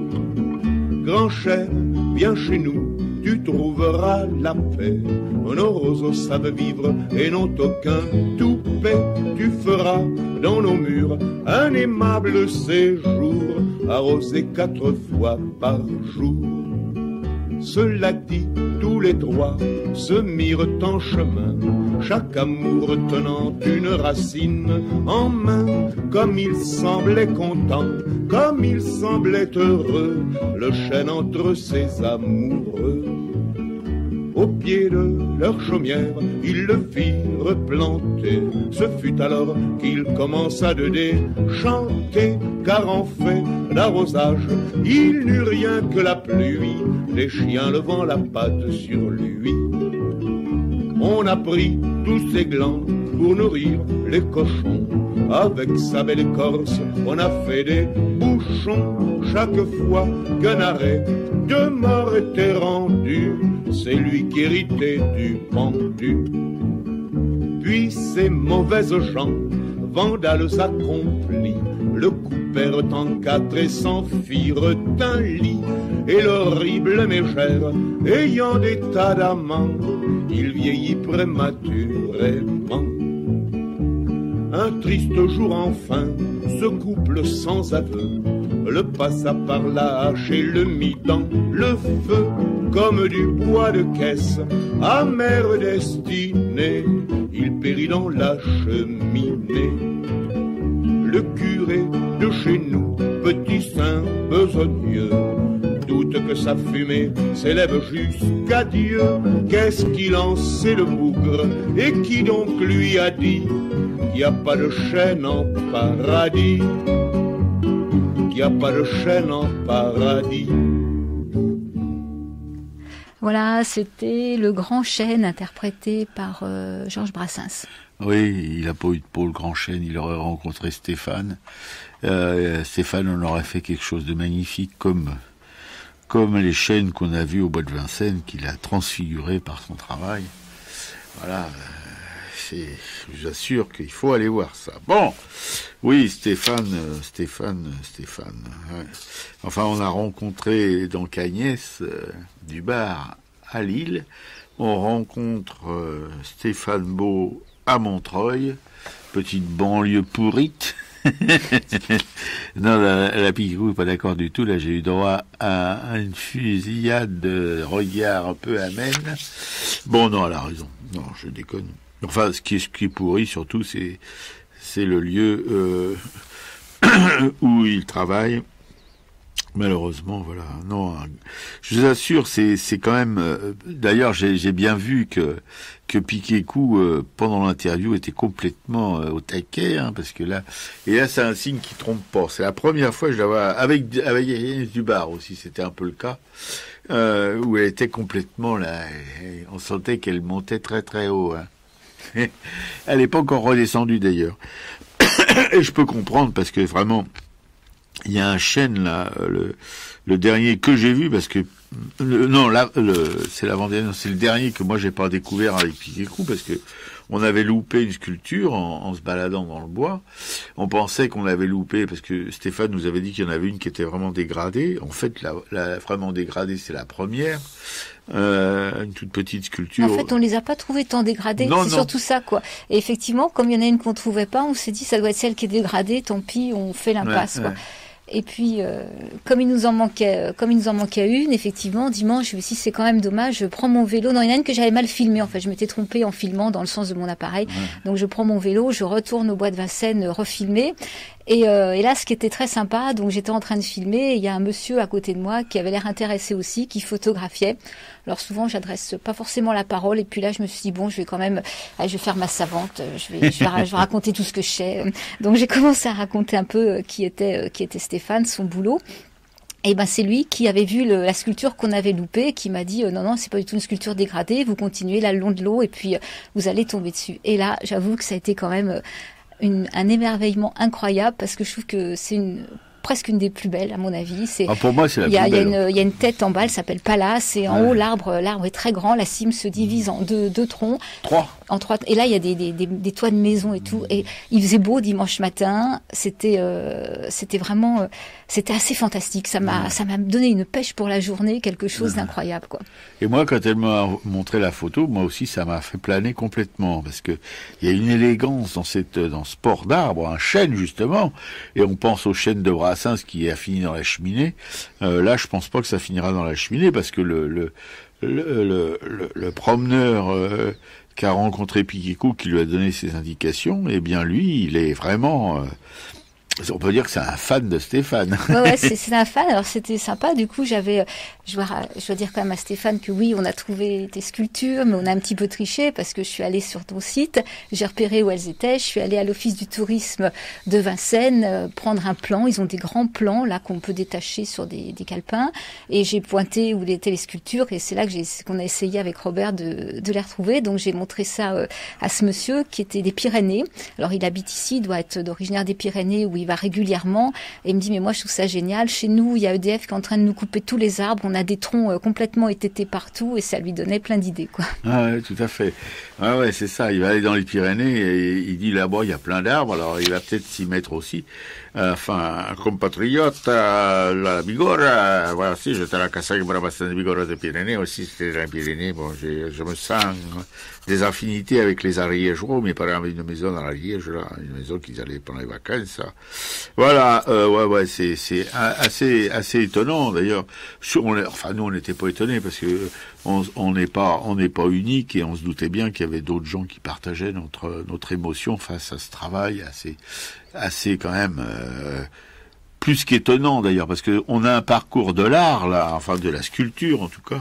Grand chêne, viens chez nous, tu trouveras la paix. Nos roseaux savent vivre et n'ont aucun toupet. Tu feras dans nos murs un aimable séjour, arrosé quatre fois par jour. Cela dit, tous les trois se mirent en chemin, chaque amour tenant une racine en main. Comme ils semblaient contents, comme ils semblaient heureux, le chêne entre ses amoureux. Au pied de leur chaumière, ils le firent planter. Ce fut alors qu'il commença de déchanter, car en fait d'arrosage, il n'eut rien que la pluie, les chiens levant la patte sur lui. On a pris tous ses glands pour nourrir les cochons. Avec sa belle écorce, on a fait des bouchons. Chaque fois qu'un arrêt de mort était rendu, c'est lui qui héritait du pendu. Puis ces mauvaises gens, vandales accomplis, le coupèrent en quatre et s'en firent un lit. Et l'horrible mégère, ayant des tas d'amants, il vieillit prématurément. Un triste jour enfin, ce couple sans aveu le passa par la hache et le mit dans le feu. Comme du bois de caisse, amère destinée, il périt dans la cheminée. Le curé de chez nous, petit saint besogneux, doute que sa fumée s'élève jusqu'à Dieu. Qu'est-ce qu'il en sait le bougre, et qui donc lui a dit qu'il n'y a pas de chêne en paradis, qu'il n'y a pas de chêne en paradis. Voilà, c'était Le Grand Chêne, interprété par euh, Georges Brassens. Oui, il n'a pas eu de peau, le Grand Chêne, il aurait rencontré Stéphane. Euh, Stéphane en aurait fait quelque chose de magnifique, comme, comme les chênes qu'on a vus au bois de Vincennes, qu'il a transfiguré par son travail. Voilà, c'est, je vous assure qu'il faut aller voir ça. Bon, oui, Stéphane, Stéphane, Stéphane. Ouais. Enfin, on a rencontré dans Cagnès, euh, du bar à Lille, on rencontre euh, Stéphane Beau à Montreuil, petite banlieue pourrite. Non, la, la Picou n'est pas d'accord du tout. Là, j'ai eu droit à, à une fusillade de regard un peu amène. Bon, non, elle a raison. Non, je déconne. Enfin, ce qui est, ce qui est pourri, surtout, c'est, c'est le lieu euh, où il travaille. Malheureusement, voilà. Non, je vous assure, c'est c'est quand même. Euh, d'ailleurs, j'ai j'ai bien vu que que Piquet-Cou euh, pendant l'interview était complètement euh, au taquet, hein, parce que là, et là, c'est un signe qui trompe pas. C'est la première fois que je la vois avec avec Agnès Dubar aussi. C'était un peu le cas euh, où elle était complètement là. On sentait qu'elle montait très très haut. Hein. Elle n'est pas encore redescendue d'ailleurs. Et je peux comprendre parce que vraiment. Il y a un chêne là, le, le dernier que j'ai vu parce que le, non là le, c'est l'avant-dernier, c'est le dernier que moi j'ai pas découvert avec Piquet-Cou parce que on avait loupé une sculpture en, en se baladant dans le bois. On pensait qu'on l'avait loupé parce que Stéphane nous avait dit qu'il y en avait une qui était vraiment dégradée. En fait, la, la vraiment dégradée, c'est la première. Euh, une toute petite sculpture. En fait, on les a pas trouvées tant dégradées. Non, c'est non. surtout ça, quoi. Et effectivement, comme il y en a une qu'on trouvait pas, on s'est dit ça doit être celle qui est dégradée. Tant pis, on fait l'impasse, Ouais, quoi. ouais. Et puis, euh, comme il nous en manquait, comme il nous en manquait une, effectivement, dimanche, je me suis dit, c'est quand même dommage. Je prends mon vélo. Non, il y en a une que j'avais mal filmée. En fait, je m'étais trompée en filmant dans le sens de mon appareil. Ouais. Donc, je prends mon vélo, je retourne au bois de Vincennes, refilmer. Et, euh, et là, ce qui était très sympa, donc j'étais en train de filmer, et il y a un monsieur à côté de moi qui avait l'air intéressé aussi, qui photographiait. Alors souvent, j'adresse pas forcément la parole, et puis là, je me suis dit bon, je vais quand même, allez, je vais faire ma savante, je vais, je vais, je vais raconter tout ce que je sais. Donc j'ai commencé à raconter un peu qui était, qui était Stéphane, son boulot. Et ben c'est lui qui avait vu le, la sculpture qu'on avait loupée, qui m'a dit euh, non non c'est pas du tout une sculpture dégradée, vous continuez là le long de l'eau et puis euh, vous allez tomber dessus. Et là, j'avoue que ça a été quand même euh, Une, un émerveillement incroyable parce que je trouve que c'est une presque une des plus belles, à mon avis. C'est, ah, pour moi, c'est la il y a, plus il y a belle. une, il y a une tête en bas, elle s'appelle Palace, et en Ouais. haut, l'arbre, l'arbre est très grand, la cime se divise en deux, deux troncs. Trois. En trois, et là, il y a des, des, des, des toits de maison et tout. Et il faisait beau dimanche matin. C'était, euh, c'était vraiment, euh, c'était assez fantastique. Ça m'a, ça m'a donné une pêche pour la journée, quelque chose d'incroyable, quoi. Et moi, quand elle m'a montré la photo, moi aussi, ça m'a fait planer complètement, parce que il y a une élégance dans cette, dans ce port d'arbre, un chêne justement, et on pense au chêne de Brassens qui a fini dans la cheminée. Euh, là, je pense pas que ça finira dans la cheminée, parce que le le le le, le, le promeneur euh, qui a rencontré Piquicou, qui lui a donné ses indications, eh bien lui, il est vraiment, euh, on peut dire que c'est un fan de Stéphane. Ouais, ouais, c'est, c'est un fan. Alors c'était sympa. Du coup, j'avais, je dois, je dois dire quand même à Stéphane que oui, on a trouvé tes sculptures, mais on a un petit peu triché parce que je suis allée sur ton site, j'ai repéré où elles étaient. Je suis allée à l'office du tourisme de Vincennes euh, prendre un plan. Ils ont des grands plans là qu'on peut détacher sur des, des calepins, et j'ai pointé où étaient les sculptures, et c'est là que j'ai, qu'on a essayé avec Robert de, de les retrouver. Donc j'ai montré ça euh, à ce monsieur qui était des Pyrénées. Alors il habite ici, il doit être d'originaire des Pyrénées, où il va régulièrement, et il me dit mais moi je trouve ça génial, chez nous il y a E D F qui est en train de nous couper tous les arbres, on a des troncs euh, complètement étêtés partout, et ça lui donnait plein d'idées, quoi. Ah ouais, tout à fait. Ah ouais, c'est ça, il va aller dans les Pyrénées et il dit là-bas il y a plein d'arbres, alors il va peut-être s'y mettre aussi. Euh, enfin, un compatriote, euh, la Bigorra, voilà, si j'étais à la Casa Brabastan de Bigorra de Pyrénées aussi, c'était dans les Pyrénées, bon, j'ai, je me sens des affinités avec les Ariégeois, mes parents avaient une maison dans l'Ariège, là, une maison qu'ils allaient pendant les vacances, ça. Voilà, euh, ouais, ouais, c'est, c'est assez, assez étonnant, d'ailleurs. On est, enfin, nous, on n'était pas étonnés parce que on, on n'est pas, on n'est pas unique, et on se doutait bien qu'il y avait d'autres gens qui partageaient notre, notre émotion face à ce travail assez, assez quand même, euh, plus qu'étonnant d'ailleurs, parce que on a un parcours de l'art là, enfin de la sculpture en tout cas,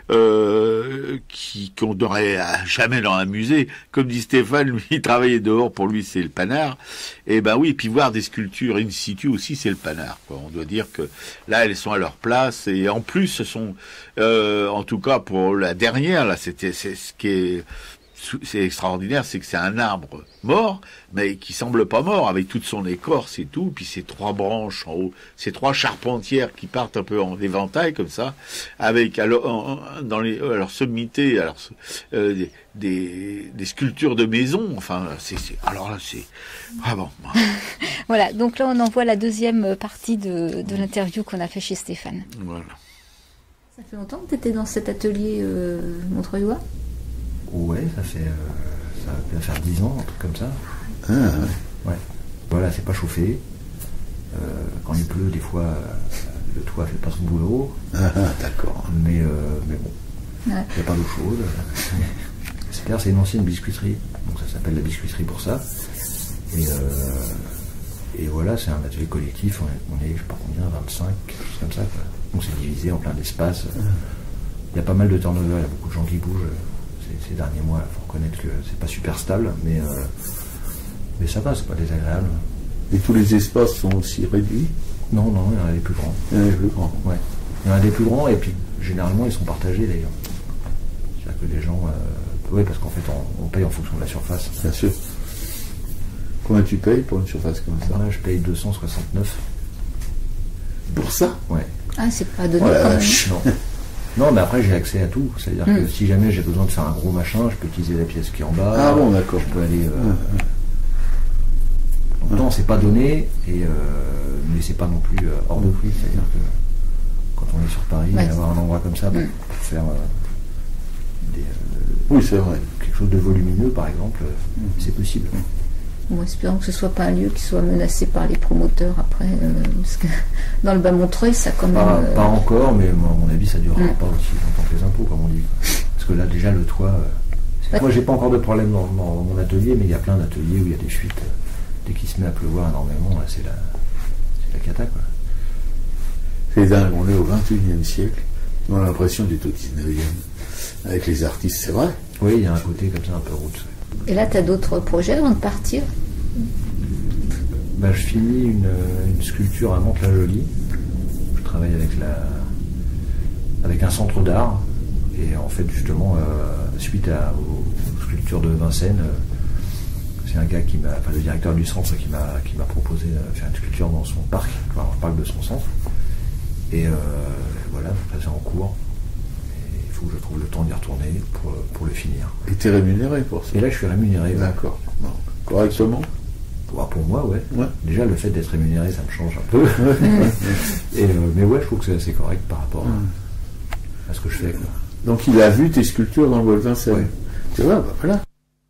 euh, qui qu'on n'aurait jamais dans un musée. Comme dit Stéphane, lui, il travaillait dehors, pour lui c'est le panard. Et ben oui, et puis voir des sculptures in situ aussi, c'est le panard, quoi. On doit dire que là elles sont à leur place, et en plus ce sont, euh, en tout cas pour la dernière là, c'était c'est ce qui est c'est extraordinaire, c'est que c'est un arbre mort, mais qui semble pas mort, avec toute son écorce et tout, puis ces trois branches en haut, ces trois charpentières qui partent un peu en éventail comme ça, avec alors dans les à leur sommité, alors euh, des, des des sculptures de maisons, enfin c'est, c'est alors là c'est vraiment. Voilà, donc là on en voit la deuxième partie de de l'interview qu'on a fait chez Stéphane. Voilà. Ça fait longtemps que tu étais dans cet atelier euh, montreuillois? Ouais, ça fait, euh, ça va faire dix ans, un truc comme ça. Ah, ouais. Ouais. Voilà, c'est pas chauffé. Euh, quand il pleut, des fois, euh, le toit fait pas son boulot. Ah, d'accord. Mais, euh, mais bon, il Ouais. n'y a pas d'eau chaude. C'est clair, c'est une ancienne biscuiterie. Donc ça s'appelle la biscuiterie pour ça. Et, euh, et voilà, c'est un atelier collectif. On est, on est, je sais pas combien, vingt-cinq, quelque chose comme ça, quoi. On s'est divisé en plein d'espaces. Il y a pas mal de turnover, il y a beaucoup de gens qui bougent. Ces derniers mois, il faut reconnaître que c'est pas super stable, mais, euh, mais ça va, c'est pas désagréable. Et tous les espaces sont aussi réduits? Non, non, il y en a des plus grands. Il y en a des plus grands. Ouais. Il y en a des plus grands, et puis généralement ils sont partagés d'ailleurs. C'est-à-dire que les gens. Euh, oui, parce qu'en fait on, on paye en fonction de la surface. Bien sûr. Combien tu payes pour une surface comme ça? Là, je paye deux cent soixante-neuf. Pour ça? Ouais. Ah, c'est pas donné Oh la quand même. vache. Non. Non, mais après j'ai accès à tout. C'est-à-dire Mm. que si jamais j'ai besoin de faire un gros machin, je peux utiliser la pièce qui est en bas. Ah bon, d'accord. Je peux aller. Euh, Ouais. Donc, non, c'est pas donné, et, euh, mais c'est pas non plus euh, hors de prix. C'est-à-dire que quand on est sur Paris, Ouais. avoir un endroit comme ça pour, Mm. pour faire euh, des, euh, Oui, c'est vrai. quelque chose de volumineux, par exemple, euh, c'est possible. Bon, espérons que ce soit pas un lieu qui soit menacé par les promoteurs après, euh, parce que dans le Bas-Montreuil, ça quand même. Pas, euh, pas encore, mais moi, à mon avis, ça durera Mm. pas aussi longtemps que les impôts, comme on dit. Parce que là, déjà, le toit. euh, c'est- Ouais. Moi, j'ai pas encore de problème dans, dans mon atelier, mais il y a plein d'ateliers où il y a des fuites. Dès qu'il se met à pleuvoir énormément, là, c'est la, c'est la cata, quoi. C'est dingue, on est au vingt et unième siècle. On a l'impression d'être au dix-neuvième. Avec les artistes, c'est vrai. Oui, il y a un côté comme ça, un peu route. Et là, tu as d'autres projets avant de partir? Bah, je finis une, une sculpture à Mantes-la-Jolie. Je travaille avec, la, avec un centre d'art. Et en fait, justement, euh, suite à, aux, aux sculptures de Vincennes, euh, c'est un gars qui m'a, enfin le directeur du centre qui m'a qui m'a proposé de faire une sculpture dans son parc, enfin, dans le parc de son centre. Et euh, voilà, ça c'est en cours. Et il faut que je trouve le temps d'y retourner pour, pour le finir. Et t'es rémunéré pour ça? Et là je suis rémunéré. Ouais. D'accord. Bon. Correctement? Pour, pour moi, ouais. ouais. Déjà le fait d'être rémunéré, ça me change un peu. Et, euh, mais ouais, je trouve que c'est assez correct par rapport à, à ce que je fais. Quoi. Donc il a vu tes sculptures dans le Volcan Seine. Ouais. Tu vois, bah voilà.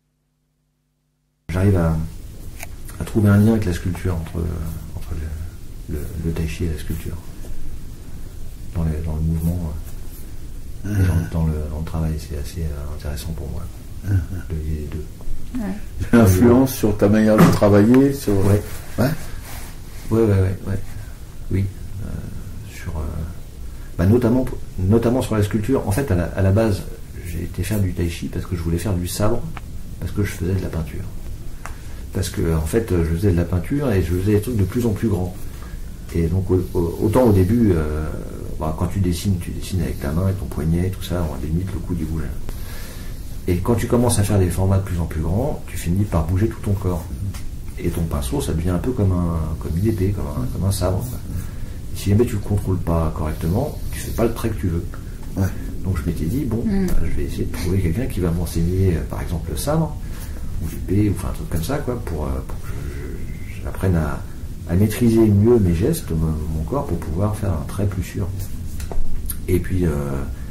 J'arrive à, à trouver un lien avec la sculpture entre, entre le, le, le tai chi et la sculpture. Dans, les, dans le mouvement, euh, mmh. dans, dans, le, dans le travail, c'est assez euh, intéressant pour moi mmh. de lier les deux. Ouais. L'influence sur ta manière de travailler, sur. Ouais. Ouais. Ouais, ouais, ouais, ouais. Oui. Euh, sur. Euh, bah, notamment, notamment sur la sculpture. En fait, à la, à la base, j'ai été faire du tai chi parce que je voulais faire du sabre, parce que je faisais de la peinture. Parce que en fait, je faisais de la peinture et je faisais des trucs de plus en plus grands. Et donc, autant au début, euh, bah, quand tu dessines, tu dessines avec ta main, avec ton poignet, tout ça, à la limite, le coup du bouge. Et quand tu commences à faire des formats de plus en plus grands, tu finis par bouger tout ton corps. Et ton pinceau, ça devient un peu comme, un, comme une épée, comme un, comme un sabre. Si jamais tu ne le contrôles pas correctement, tu fais pas le trait que tu veux. Ouais. Donc je m'étais dit, bon, mmh. bah, je vais essayer de trouver quelqu'un qui va m'enseigner, euh, par exemple, le sabre, ou l'épée, ou enfin un truc comme ça, quoi, pour, euh, pour que je, j'apprenne à, à maîtriser mieux mes gestes, mon, mon corps, pour pouvoir faire un trait plus sûr. Et puis, euh,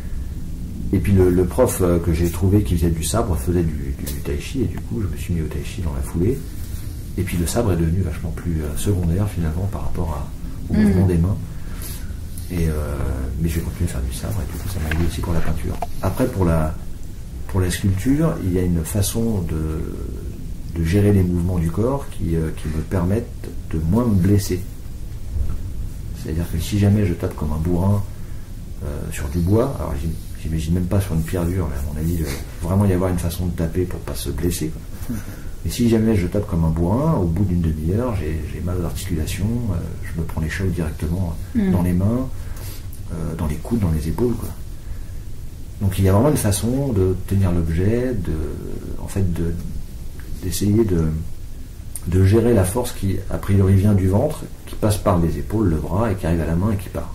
et puis le, le prof que j'ai trouvé qui faisait du sabre faisait du, du, du tai chi, et du coup je me suis mis au tai chi dans la foulée. Et puis le sabre est devenu vachement plus euh, secondaire finalement par rapport à, au mmh. mouvement des mains. Et, euh, mais j'ai continué à faire du sabre et du coup ça m'a aidé aussi pour la peinture. Après pour la, pour la sculpture, il y a une façon de, de gérer les mouvements du corps qui, euh, qui me permettent de moins me blesser. C'est-à-dire que si jamais je tape comme un bourrin euh, sur du bois, alors j'imagine même pas sur une pierre dure, mais à mon avis, il va vraiment y avoir une façon de taper pour pas se blesser, quoi. Et si jamais je tape comme un bourrin, au bout d'une demi-heure, j'ai, j'ai mal aux articulations, euh, je me prends les cheveux directement mmh. dans les mains, euh, dans les coudes, dans les épaules, quoi. Donc il y a vraiment une façon de tenir l'objet, de, en fait, de, d'essayer de, de gérer la force qui, a priori, vient du ventre, qui passe par les épaules, le bras, et qui arrive à la main et qui part.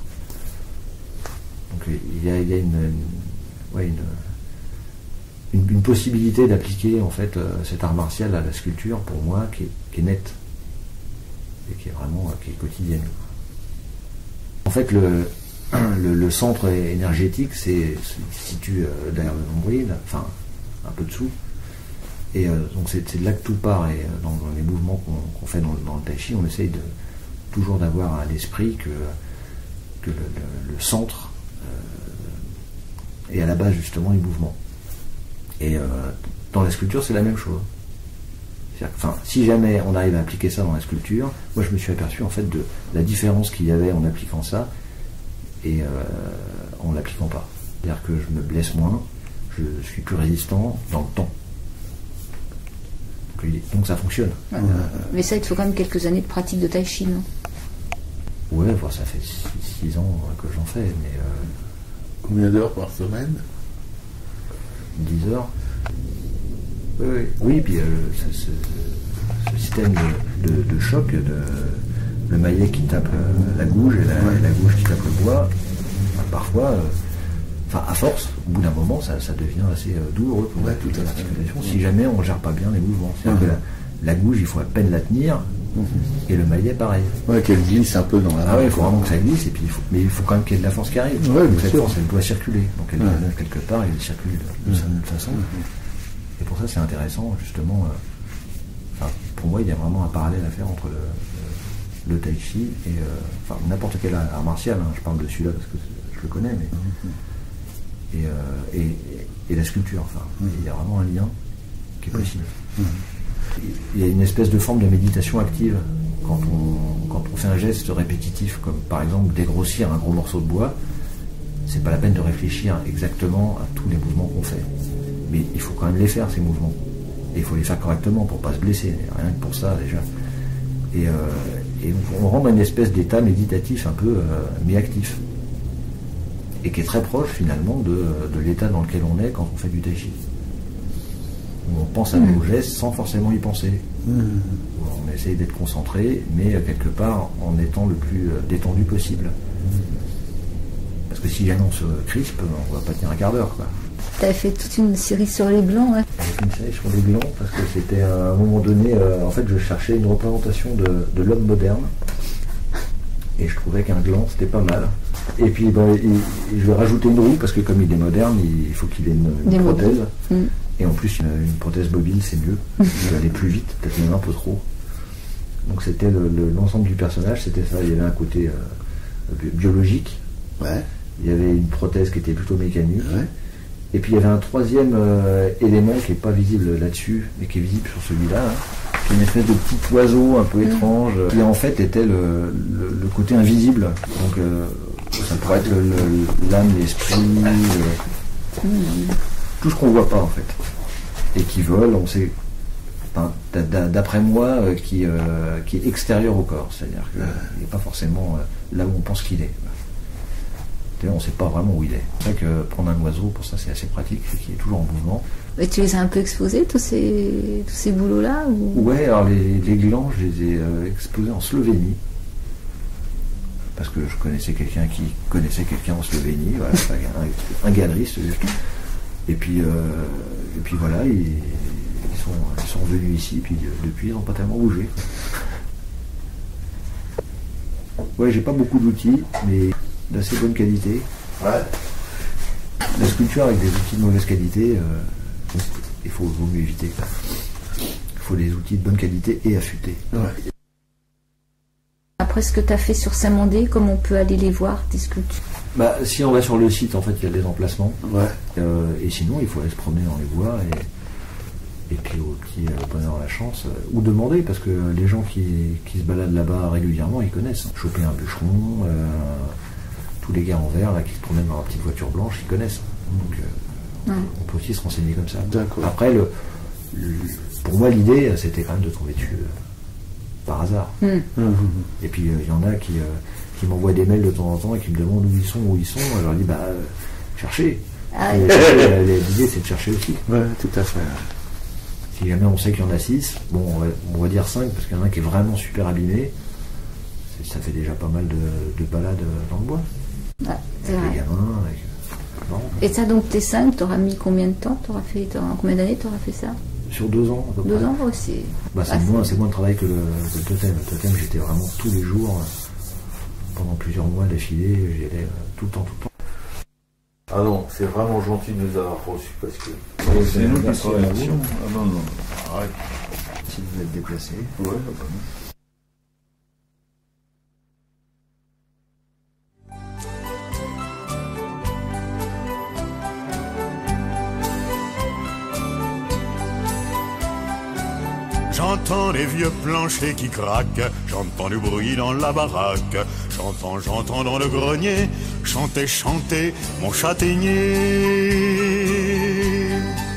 Donc il y a, il y a une, une, ouais, une Une, une possibilité d'appliquer en fait euh, cet art martial à la sculpture pour moi qui est, qui est nette et qui est vraiment euh, qui est quotidienne. En fait le, le, le centre énergétique c'est, se situe euh, derrière le nombril, enfin un peu dessous, et euh, donc c'est, c'est de là que tout part. Et euh, dans, dans les mouvements qu'on, qu'on fait dans, dans le tai chi, on essaye de toujours d'avoir à l'esprit que, que le, le, le centre euh, est à la base justement du mouvement. Et euh, dans la sculpture, c'est la même chose. Enfin, si jamais on arrive à appliquer ça dans la sculpture, moi je me suis aperçu en fait de la différence qu'il y avait en appliquant ça et euh, en l'appliquant pas. C'est-à-dire que je me blesse moins, je suis plus résistant dans le temps. Donc, donc ça fonctionne. Ouais. Euh, Mais ça, il te faut quand même quelques années de pratique de tai chi, non? Ouais, bon, ça fait six ans que j'en fais, mais... Euh, combien d'heures par semaine? dix heures. Oui, oui. Oui, puis euh, ce, ce, ce système de, de, de choc, de, le maillet qui tape euh, la gouge et la, ouais. la gouge qui tape le bois, bah, parfois, enfin euh, à force, au bout d'un moment, ça, ça devient assez euh, douloureux pour ouais, toute l'articulation, si jamais on ne gère pas bien les mouvements. C'est-à-dire ouais. que la, la gouge, il faut à peine la tenir, mm-hmm. et le maillet, pareil. Ouais, qu'elle glisse un peu dans la... Ah ouais, il faut vraiment que ça glisse, et puis il faut, mais il faut quand même qu'il y ait de la force qui arrive. Ouais, donc cette sûr. force, elle doit circuler. Donc elle ouais. doit venir quelque part, et elle circule de, de certaine façon. Mm-hmm. Et pour ça, c'est intéressant, justement. Euh, enfin, pour moi, il y a vraiment un parallèle à faire entre le, le, le tai chi et... Euh, enfin, n'importe quel art martial, hein, je parle de celui-là parce que je le connais, mais... Mm-hmm. Et, euh, et, et la sculpture, enfin. Mm-hmm. Il y a vraiment un lien qui est possible. Mm-hmm. Il y a une espèce de forme de méditation active quand on, quand on fait un geste répétitif, comme par exemple dégrossir un gros morceau de bois. C'est pas la peine de réfléchir exactement à tous les mouvements qu'on fait, mais il faut quand même les faire, ces mouvements, et il faut les faire correctement pour pas se blesser, rien que pour ça déjà. Et, euh, et on rentre dans une espèce d'état méditatif un peu euh, mais actif, et qui est très proche finalement de, de l'état dans lequel on est quand on fait du tai chi. où on pense à nos gestes sans forcément y penser. Mmh. Où on essaye d'être concentré, mais quelque part en étant le plus détendu possible. Mmh. Parce que si jamais on se crispe, on va pas tenir un quart d'heure, quoi. Tu avais fait toute une série sur les Blancs, hein. J'ai fait une série sur les Blancs parce que c'était à un moment donné, euh, en fait, je cherchais une représentation de, de l'homme moderne. Et je trouvais qu'un gland, c'était pas mal. Et puis, ben, il, il, je vais rajouter une roue, parce que comme il est moderne, il, il faut qu'il ait une, une prothèse. Mm. Et en plus, une, une prothèse mobile, c'est mieux. Il va aller plus vite, peut-être même un peu trop. Donc c'était le, le, l'ensemble du personnage, c'était ça. Il y avait un côté euh, biologique. Ouais. Il y avait une prothèse qui était plutôt mécanique. Ouais. Et puis il y avait un troisième euh, élément qui n'est pas visible là-dessus, mais qui est visible sur celui-là. Hein. Une espèce de petit oiseau un peu mmh. étrange, qui en fait était le, le, le côté invisible. Donc euh, ça pourrait être le, le, l'âme, l'esprit, le, mmh. tout ce qu'on voit pas en fait. Et qui vole, on sait, enfin, d'après moi, euh, qui, euh, qui est extérieur au corps. C'est-à-dire qu'il n'est pas forcément euh, là où on pense qu'il est. On ne sait pas vraiment où il est. C'est vrai que prendre un oiseau, pour ça, c'est assez pratique, c'est qu'il est toujours en mouvement. Et tu les as un peu exposés, tous ces, tous ces boulots-là ou... Ouais, alors les, les glands, je les ai euh, exposés en Slovénie. Parce que je connaissais quelqu'un qui connaissait quelqu'un en Slovénie, voilà, un, un galeriste. Et puis, euh, et puis voilà, ils, ils, sont, ils sont venus ici, puis depuis, ils n'ont pas tellement bougé. Ouais, j'ai pas beaucoup d'outils, mais d'assez bonne qualité. Ouais. La sculpture avec des outils de mauvaise qualité, euh, il faut, vaut mieux éviter. Il faut des outils de bonne qualité et affûtés. Ouais. Après ce que tu as fait sur Saint-Mandé, comment on peut aller les voir, tes sculptures? Bah, si on va sur le site, en fait, il y a des emplacements. Ouais. Euh, et sinon, il faut aller se promener dans les bois et, et puis au petit euh, bonheur la chance, euh, ou demander, parce que les gens qui, qui se baladent là-bas régulièrement, ils connaissent. Choper un bûcheron, euh, tous les gars en vert là, qui se promènent dans la petite voiture blanche, ils connaissent. Donc euh, ouais. on peut aussi se renseigner comme ça. D'accord. Après, le, le, pour moi, l'idée, c'était quand même de tomber dessus euh, par hasard. Mmh. Mmh. Et puis, il euh, y en a qui, euh, qui m'envoient des mails de temps en temps et qui me demandent où ils sont, où ils sont. Je leur dis, bah, euh, cherchez. Ah, et chercher, l'idée, c'est de chercher aussi. Ouais, tout à fait. Si jamais on sait qu'il y en a six, bon, on va, on va dire cinq, parce qu'il y en a un qui est vraiment super abîmé. Ça fait déjà pas mal de, de balades dans le bois. Ouais, c'est avec vrai. Les gamins, avec... Non. Et ça, donc, tes cinq, t'auras mis combien de temps? T'auras fait, t'auras, combien d'années t'auras fait ça? Sur deux ans, à peu deux près. ans aussi. Bah, c'est, ah, moins, c'est moins de travail que le, que le totem. Le totem, j'étais vraiment tous les jours, pendant plusieurs mois d'affilée, j'y allais tout le temps, tout le temps. Ah non, c'est vraiment gentil de nous avoir reçus parce que. Oui, c'est nous qui sommes. Ah non, non, arrête. Si vous êtes déplacé. Ouais, bah, J'entends les vieux planchers qui craquent, j'entends du bruit dans la baraque, j'entends, j'entends dans le grenier, chanter, chanter mon châtaignier.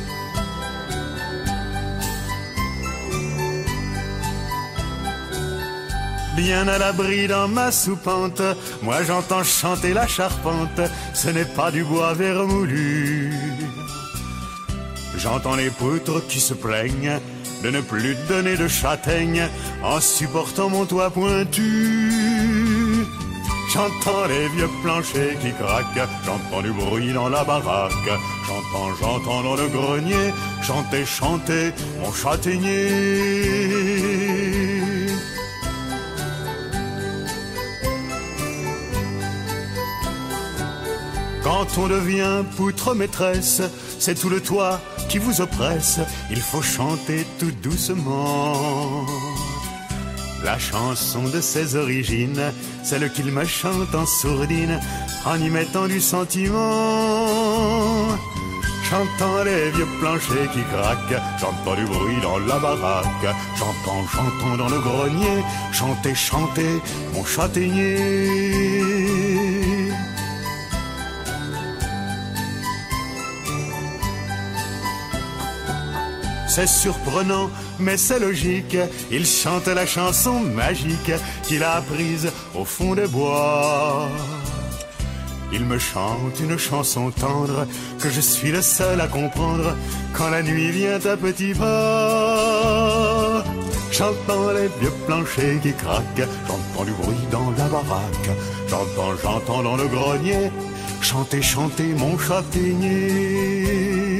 Bien à l'abri dans ma soupente, moi j'entends chanter la charpente, ce n'est pas du bois vermoulu. J'entends les poutres qui se plaignent de ne plus donner de châtaignes en supportant mon toit pointu. J'entends les vieux planchers qui craquent, j'entends du bruit dans la baraque, j'entends, j'entends dans le grenier chanter, chanter mon châtaignier. Quand on devient poutre maîtresse, c'est tout le toit qui vous oppresse, il faut chanter tout doucement. La chanson de ses origines, celle qu'il me chante en sourdine, en y mettant du sentiment. J'entends les vieux planchers qui craquent, j'entends du bruit dans la baraque, j'entends, j'entends dans le grenier, chanter, chanter mon châtaignier. C'est surprenant, mais c'est logique, il chante la chanson magique qu'il a apprise au fond des bois. Il me chante une chanson tendre que je suis le seul à comprendre quand la nuit vient à petits pas. J'entends les vieux planchers qui craquent, j'entends du bruit dans la baraque, j'entends, j'entends dans le grenier chanter, chanter mon châtaignier.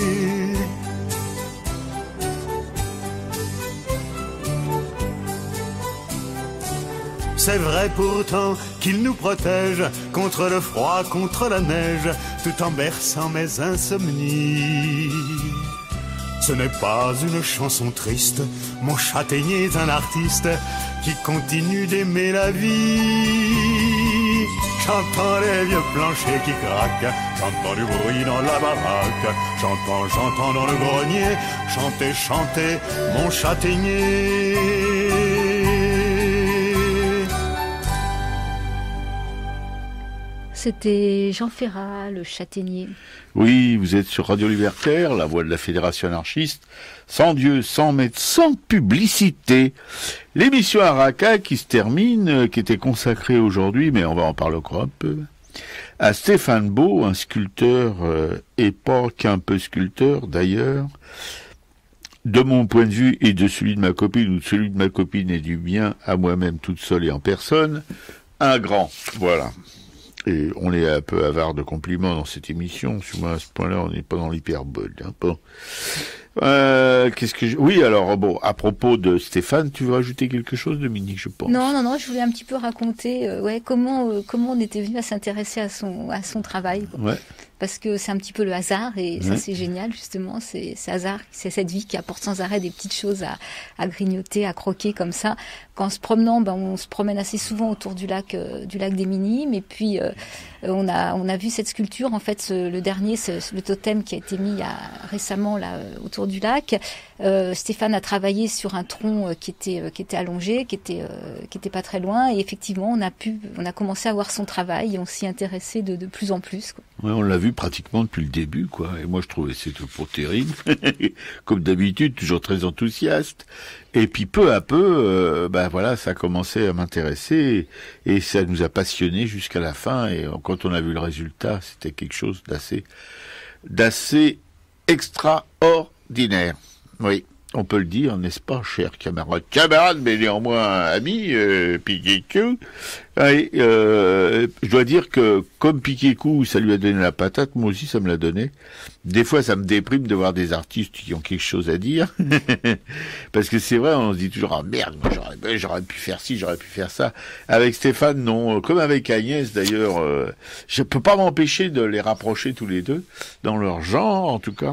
C'est vrai pourtant qu'il nous protège contre le froid, contre la neige, tout en berçant mes insomnies. Ce n'est pas une chanson triste, mon châtaignier est un artiste qui continue d'aimer la vie. J'entends les vieux planchers qui craquent, j'entends du bruit dans la baraque, j'entends, j'entends dans le grenier chanter, chanter mon châtaignier. C'était Jean Ferrat, le châtaignier. Oui, vous êtes sur Radio Libertaire, la voix de la Fédération anarchiste, sans Dieu, sans maître, sans publicité. L'émission Araka qui se termine, qui était consacrée aujourd'hui, mais on va en parler encore un peu, à Stéphane Beau, un sculpteur euh, et pas qu'un peu sculpteur d'ailleurs. De mon point de vue et de celui de ma copine, ou de celui de ma copine et du mien à moi-même toute seule et en personne, un grand, voilà. Et on est un peu avare de compliments dans cette émission. Sur moi, à ce point-là, on n'est pas dans l'hyperbole. Hein, bon. Euh, qu'est-ce que je... Oui, alors, bon, à propos de Stéphane, tu veux rajouter quelque chose, Dominique, je pense? Non, non, non, je voulais un petit peu raconter, euh, ouais, comment, euh, comment on était venu à s'intéresser à son, à son travail. Quoi. Ouais. Parce que c'est un petit peu le hasard, et ouais. Ça, c'est génial, justement. C'est, c'est hasard, c'est cette vie qui apporte sans arrêt des petites choses à, à grignoter, à croquer, comme ça. Qu'en se promenant, ben, on se promène assez souvent autour du lac, euh, du lac des Minimes, et puis, euh, on a, on a vu cette sculpture, en fait, ce, le dernier, ce, le totem qui a été mis il y a, récemment, là, autour du lac. Euh, Stéphane a travaillé sur un tronc qui était, qui était allongé, qui était, euh, qui était pas très loin, et effectivement, on a pu, on a commencé à voir son travail, et on s'y intéressait de, de plus en plus, quoi. Ouais, on l'a vu pratiquement depuis le début, quoi. Et moi, je trouvais c'était pour terrible, comme d'habitude, toujours très enthousiaste. Et puis peu à peu, euh, ben voilà, ça a commencé à m'intéresser et, et ça nous a passionnés jusqu'à la fin. Et quand on a vu le résultat, c'était quelque chose d'assez, d'assez extraordinaire. Oui. On peut le dire, n'est-ce pas, cher camarade, camarade, mais néanmoins ami, euh, Piquet-Cou. Et, euh, je dois dire que, comme Piquet-Cou, ça lui a donné la patate, moi aussi ça me l'a donné. Des fois, ça me déprime de voir des artistes qui ont quelque chose à dire. Parce que c'est vrai, on se dit toujours, ah merde, moi, j'aurais, ben, j'aurais pu faire ci, j'aurais pu faire ça. Avec Stéphane, non. Comme avec Agnès, d'ailleurs, euh, je peux pas m'empêcher de les rapprocher tous les deux, dans leur genre, en tout cas.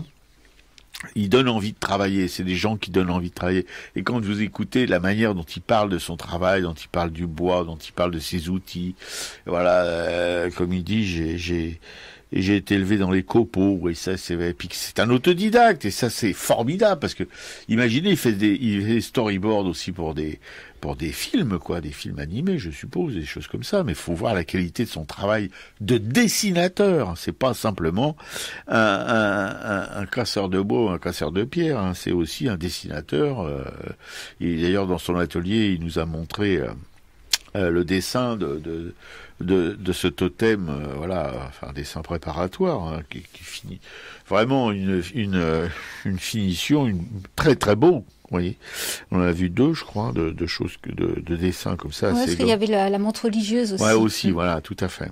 Ils donnent envie de travailler, c'est des gens qui donnent envie de travailler. Et quand vous écoutez la manière dont il parle de son travail, dont il parle du bois, dont il parle de ses outils, voilà, euh, comme il dit, j'ai, j'ai, j'ai été élevé dans les copeaux, et ça, c'est, et puis c'est un autodidacte, et ça, c'est formidable, parce que, imaginez, il fait des, il fait des storyboards aussi pour des, pour des films, quoi, des films animés, je suppose, des choses comme ça, mais il faut voir la qualité de son travail de dessinateur. C'est pas simplement un, un, un, un casseur de bois, un casseur de pierre, hein. C'est aussi un dessinateur. Euh, et d'ailleurs, dans son atelier, il nous a montré euh, euh, le dessin de, de, de, de ce totem, euh, voilà, enfin, un dessin préparatoire, hein, qui, qui finit vraiment une, une, une finition une, très très beau. Oui, on a vu deux, je crois, de, de choses, que de, de dessins comme ça. Ouais, parce qu'il y avait la, la montre religieuse aussi. Ouais, aussi, mmh. Voilà, tout à fait.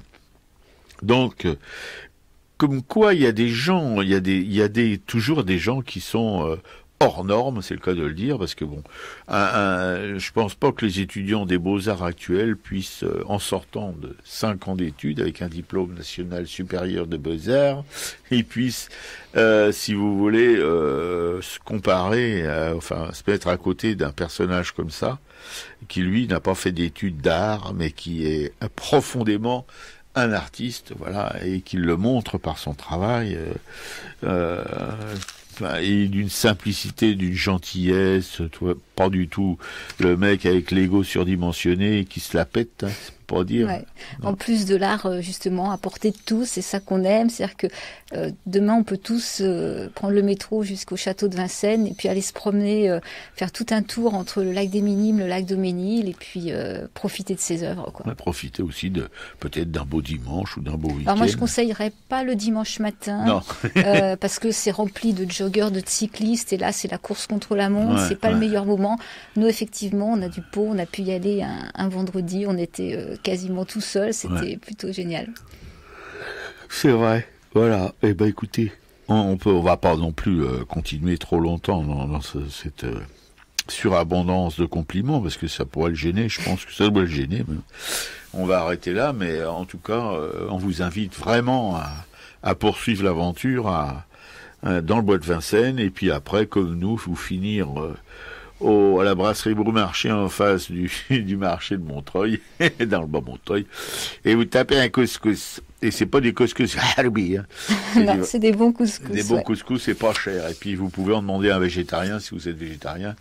Donc, euh, comme quoi, il y a des gens, il y a des, il y a des, toujours des gens qui sont euh, hors normes, c'est le cas de le dire, parce que bon, un, un, je pense pas que les étudiants des beaux-arts actuels puissent, euh, en sortant de cinq ans d'études avec un diplôme national supérieur de beaux-arts, ils puissent, euh, si vous voulez, euh, se comparer, à, enfin, se mettre à côté d'un personnage comme ça, qui lui n'a pas fait d'études d'art, mais qui est profondément un artiste, voilà, et qui le montre par son travail. Euh, euh, et d'une simplicité, d'une gentillesse, pas du tout le mec avec l'ego surdimensionné qui se la pète, hein, c'est pas dire. Ouais. En plus de l'art, justement, à portée de tous, c'est ça qu'on aime. C'est-à-dire que euh, demain, on peut tous euh, prendre le métro jusqu'au château de Vincennes et puis aller se promener, euh, faire tout un tour entre le lac des Minimes, le lac d'Auménil et puis euh, profiter de ses œuvres, quoi. Ouais, profiter aussi de peut-être d'un beau dimanche ou d'un beau week-end. Alors moi, je conseillerais pas le dimanche matin, non. euh, parce que c'est rempli de joggeurs, de cyclistes, et là, c'est la course contre la montre. Ouais, c'est pas ouais. le meilleur moment. Nous, effectivement, on a du pot, on a pu y aller un, un vendredi, on était euh, quasiment tout seul, c'était ouais. plutôt génial. C'est vrai. Voilà. Eh ben, écoutez, on, on peut, on va pas non plus euh, continuer trop longtemps dans, dans ce, cette euh, surabondance de compliments, parce que ça pourrait le gêner. Je pense que ça doit le gêner. Mais on va arrêter là, mais en tout cas, euh, on vous invite vraiment à, à poursuivre l'aventure à, à, dans le bois de Vincennes, et puis après, comme nous, vous finir euh, au, à la brasserie Beaumarchais en face du, du marché de Montreuil, dans le bas Montreuil, et vous tapez un couscous. Et c'est pas des couscous harbi, hein. C'est non, des, c'est des bons couscous. Des bons ouais. couscous, c'est pas cher. Et puis vous pouvez en demander à un végétarien si vous êtes végétarien.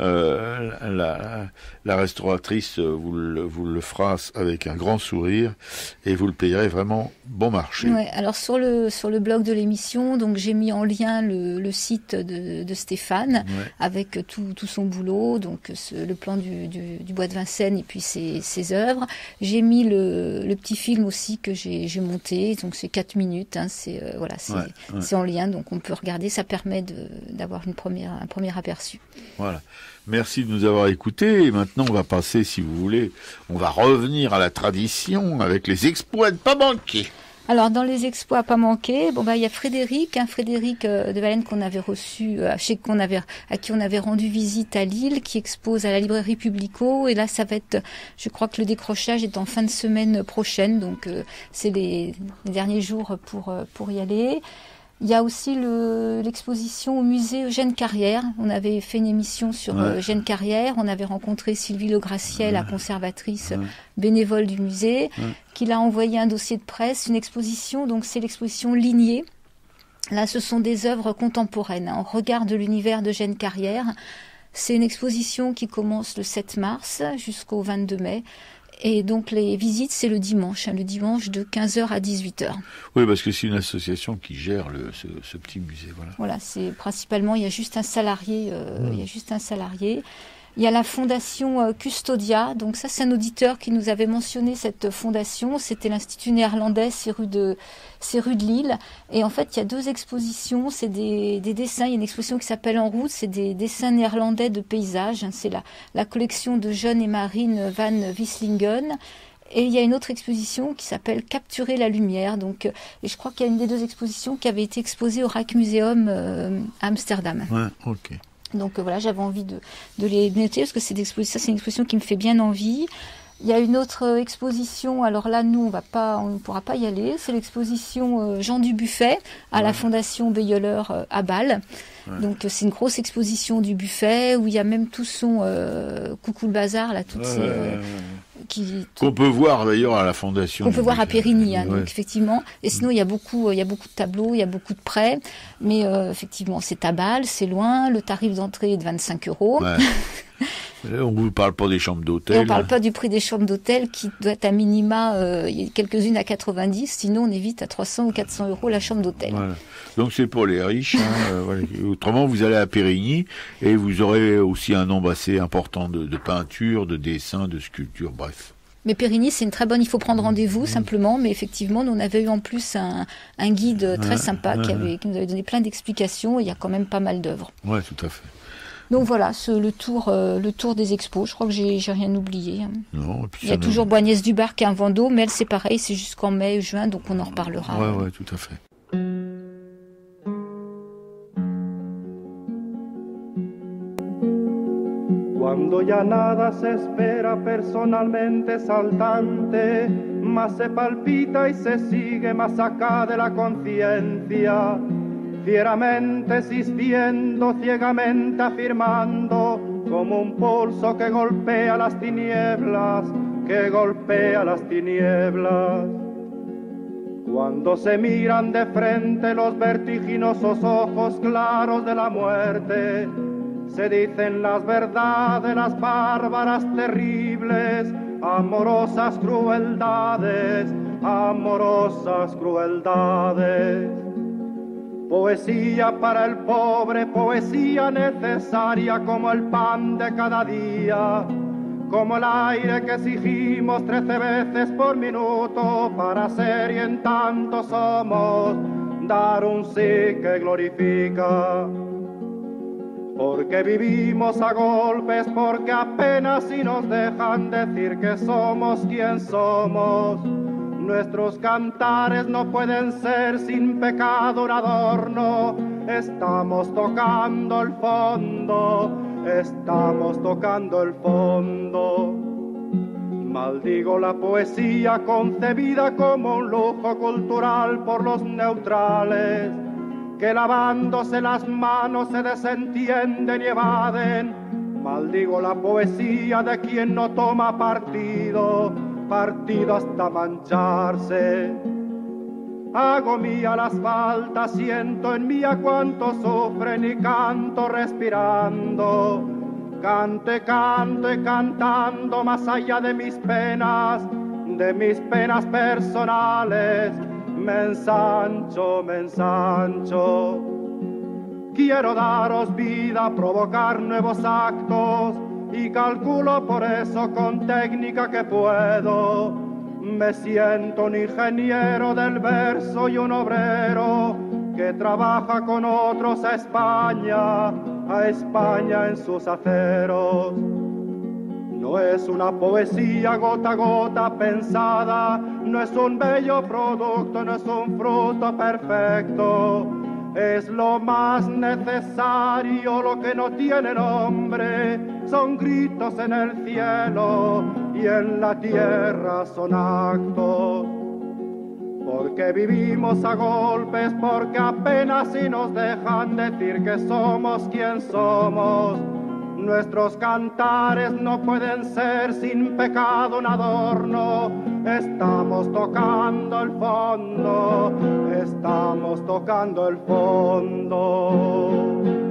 Euh, la, la restauratrice vous le, vous le fera avec un grand sourire et vous le payerez vraiment bon marché. Ouais, alors sur le sur le blog de l'émission, donc j'ai mis en lien le, le site de, de Stéphane ouais. avec tout, tout son boulot, donc ce, le plan du, du, du bois de Vincennes et puis ses, ses œuvres. J'ai mis le, le petit film aussi que j'ai, j'ai monté, donc c'est quatre minutes, hein, c'est euh, voilà, c'est, ouais, ouais. c'est en lien, donc on peut regarder, ça permet de, d'avoir une première, un premier aperçu. Voilà. Merci de nous avoir écoutés. Et maintenant, on va passer, si vous voulez, on va revenir à la tradition avec les exploits de pas manquer. Alors, dans les exploits à pas manquer, bon, bah, il y a Frédéric, hein, Frédéric euh, de Valenne qu'on avait reçu, euh, chez, qu'on avait, à qui on avait rendu visite à Lille, qui expose à la librairie Publico. Et là, ça va être, je crois que le décrochage est en fin de semaine prochaine. Donc, euh, c'est les, les derniers jours pour, euh, pour y aller. Il y a aussi le, l'exposition au musée Eugène Carrière. On avait fait une émission sur ouais. Eugène Carrière. On avait rencontré Sylvie Le Graciel, ouais. la conservatrice ouais. bénévole du musée, ouais. qui l'a envoyé un dossier de presse, une exposition. Donc c'est l'exposition Lignée. Là, ce sont des œuvres contemporaines. On regarde l'univers d'Eugène Carrière. C'est une exposition qui commence le sept mars jusqu'au vingt-deux mai. Et donc les visites, c'est le dimanche, hein, le dimanche de quinze heures à dix-huit heures. Oui, parce que c'est une association qui gère le, ce, ce petit musée. Voilà, voilà c'est principalement, il y a juste un salarié. Euh, mmh. Il y a juste un salarié. Il y a la fondation euh, Custodia, donc ça c'est un auditeur qui nous avait mentionné cette fondation, c'était l'Institut néerlandais, c'est rue de, c'est rue de Lille, et en fait il y a deux expositions, c'est des, des dessins, il y a une exposition qui s'appelle En route, c'est des dessins néerlandais de paysages, hein, c'est la, la collection de John et Marine van Wisslingen. Et il y a une autre exposition qui s'appelle Capturer la lumière. Donc, et je crois qu'il y a une des deux expositions qui avait été exposée au Rijksmuseum euh, à Amsterdam. Ouais, ok. Donc euh, voilà, j'avais envie de, de les noter parce que c'est ça, c'est une exposition qui me fait bien envie. Il y a une autre euh, exposition, alors là, nous, on va pas, on ne pourra pas y aller. C'est l'exposition euh, Jean Dubuffet à ouais. la Fondation Beyeler euh, à Bâle. Ouais. Donc euh, c'est une grosse exposition du Buffet où il y a même tout son euh, Coucou le bazar, là, toutes ouais, ces... Euh, ouais, ouais. Qui, qui... Qu'on peut voir d'ailleurs à la Fondation. Qu'on peut voir à Périgny, hein, ouais. donc effectivement. Et sinon, il y a beaucoup, il y a beaucoup de tableaux, il y a beaucoup de prêts. Mais euh, effectivement, c'est à Bâle, c'est loin. Le tarif d'entrée est de vingt-cinq euros. Ouais. On ne vous parle pas des chambres d'hôtel. Et on ne parle pas du prix des chambres d'hôtel qui doit être à minima, euh, il y a quelques-unes à quatre-vingt-dix, sinon on évite à trois cents ou quatre cents euros la chambre d'hôtel. Voilà. Donc c'est pour les riches. Hein, euh, voilà. Autrement, vous allez à Périgny et vous aurez aussi un nombre assez important de, de peintures, de dessins, de sculptures, bref. Mais Périgny, c'est une très bonne... Il faut prendre rendez-vous, mmh. simplement. Mais effectivement, nous, on avait eu en plus un, un guide très ouais, sympa ouais, qui, avait, qui nous avait donné plein d'explications. Et il y a quand même pas mal d'œuvres. Oui, tout à fait. Donc voilà, ce, le, tour, euh, le tour des expos. Je crois que j'ai, j'ai rien oublié. Non, et puis il y a toujours nous... Boignès du Bar qui est un Vendôme, mais elle, c'est pareil, c'est jusqu'en mai, juin, donc on en reparlera. Oui, oui, tout à fait. Cuando ya nada se espera personalmente saltante, más se palpita y se sigue más acá de la conciencia, fieramente existiendo, ciegamente afirmando, como un pulso que golpea las tinieblas, que golpea las tinieblas. Cuando se miran de frente los vertiginosos ojos claros de la muerte, se dicen las verdades, las bárbaras terribles, amorosas crueldades, amorosas crueldades. Poesía para el pobre, poesía necesaria como el pan de cada día, como el aire que exigimos trece veces por minuto para ser y en tanto somos, dar un sí que glorifica. Porque vivimos a golpes, porque apenas si nos dejan decir que somos quien somos. Nuestros cantares no pueden ser sin pecado un adorno. Estamos tocando el fondo, estamos tocando el fondo. Maldigo la poesía concebida como un lujo cultural por los neutrales, que lavándose las manos se desentienden y evaden. Maldigo la poesía de quien no toma partido, partido hasta mancharse. Hago mía las faltas, siento en mí a cuanto sufren y canto respirando. Cante, canto y cantando más allá de mis penas, de mis penas personales. Me ensancho, me ensancho. Quiero daros vida, provocar nuevos actos y calculo por eso con técnica que puedo. Me siento un ingeniero del verso y un obrero que trabaja con otros a España, a España en sus aceros. No es una poesía gota a gota pensada, no es un bello producto, no es un fruto perfecto. Es lo más necesario, lo que no tiene nombre, son gritos en el cielo y en la tierra son actos. Porque vivimos a golpes, porque apenas si nos dejan decir que somos quien somos. Nuestros cantares no pueden ser sin pecado un adorno. Estamos tocando el fondo, estamos tocando el fondo.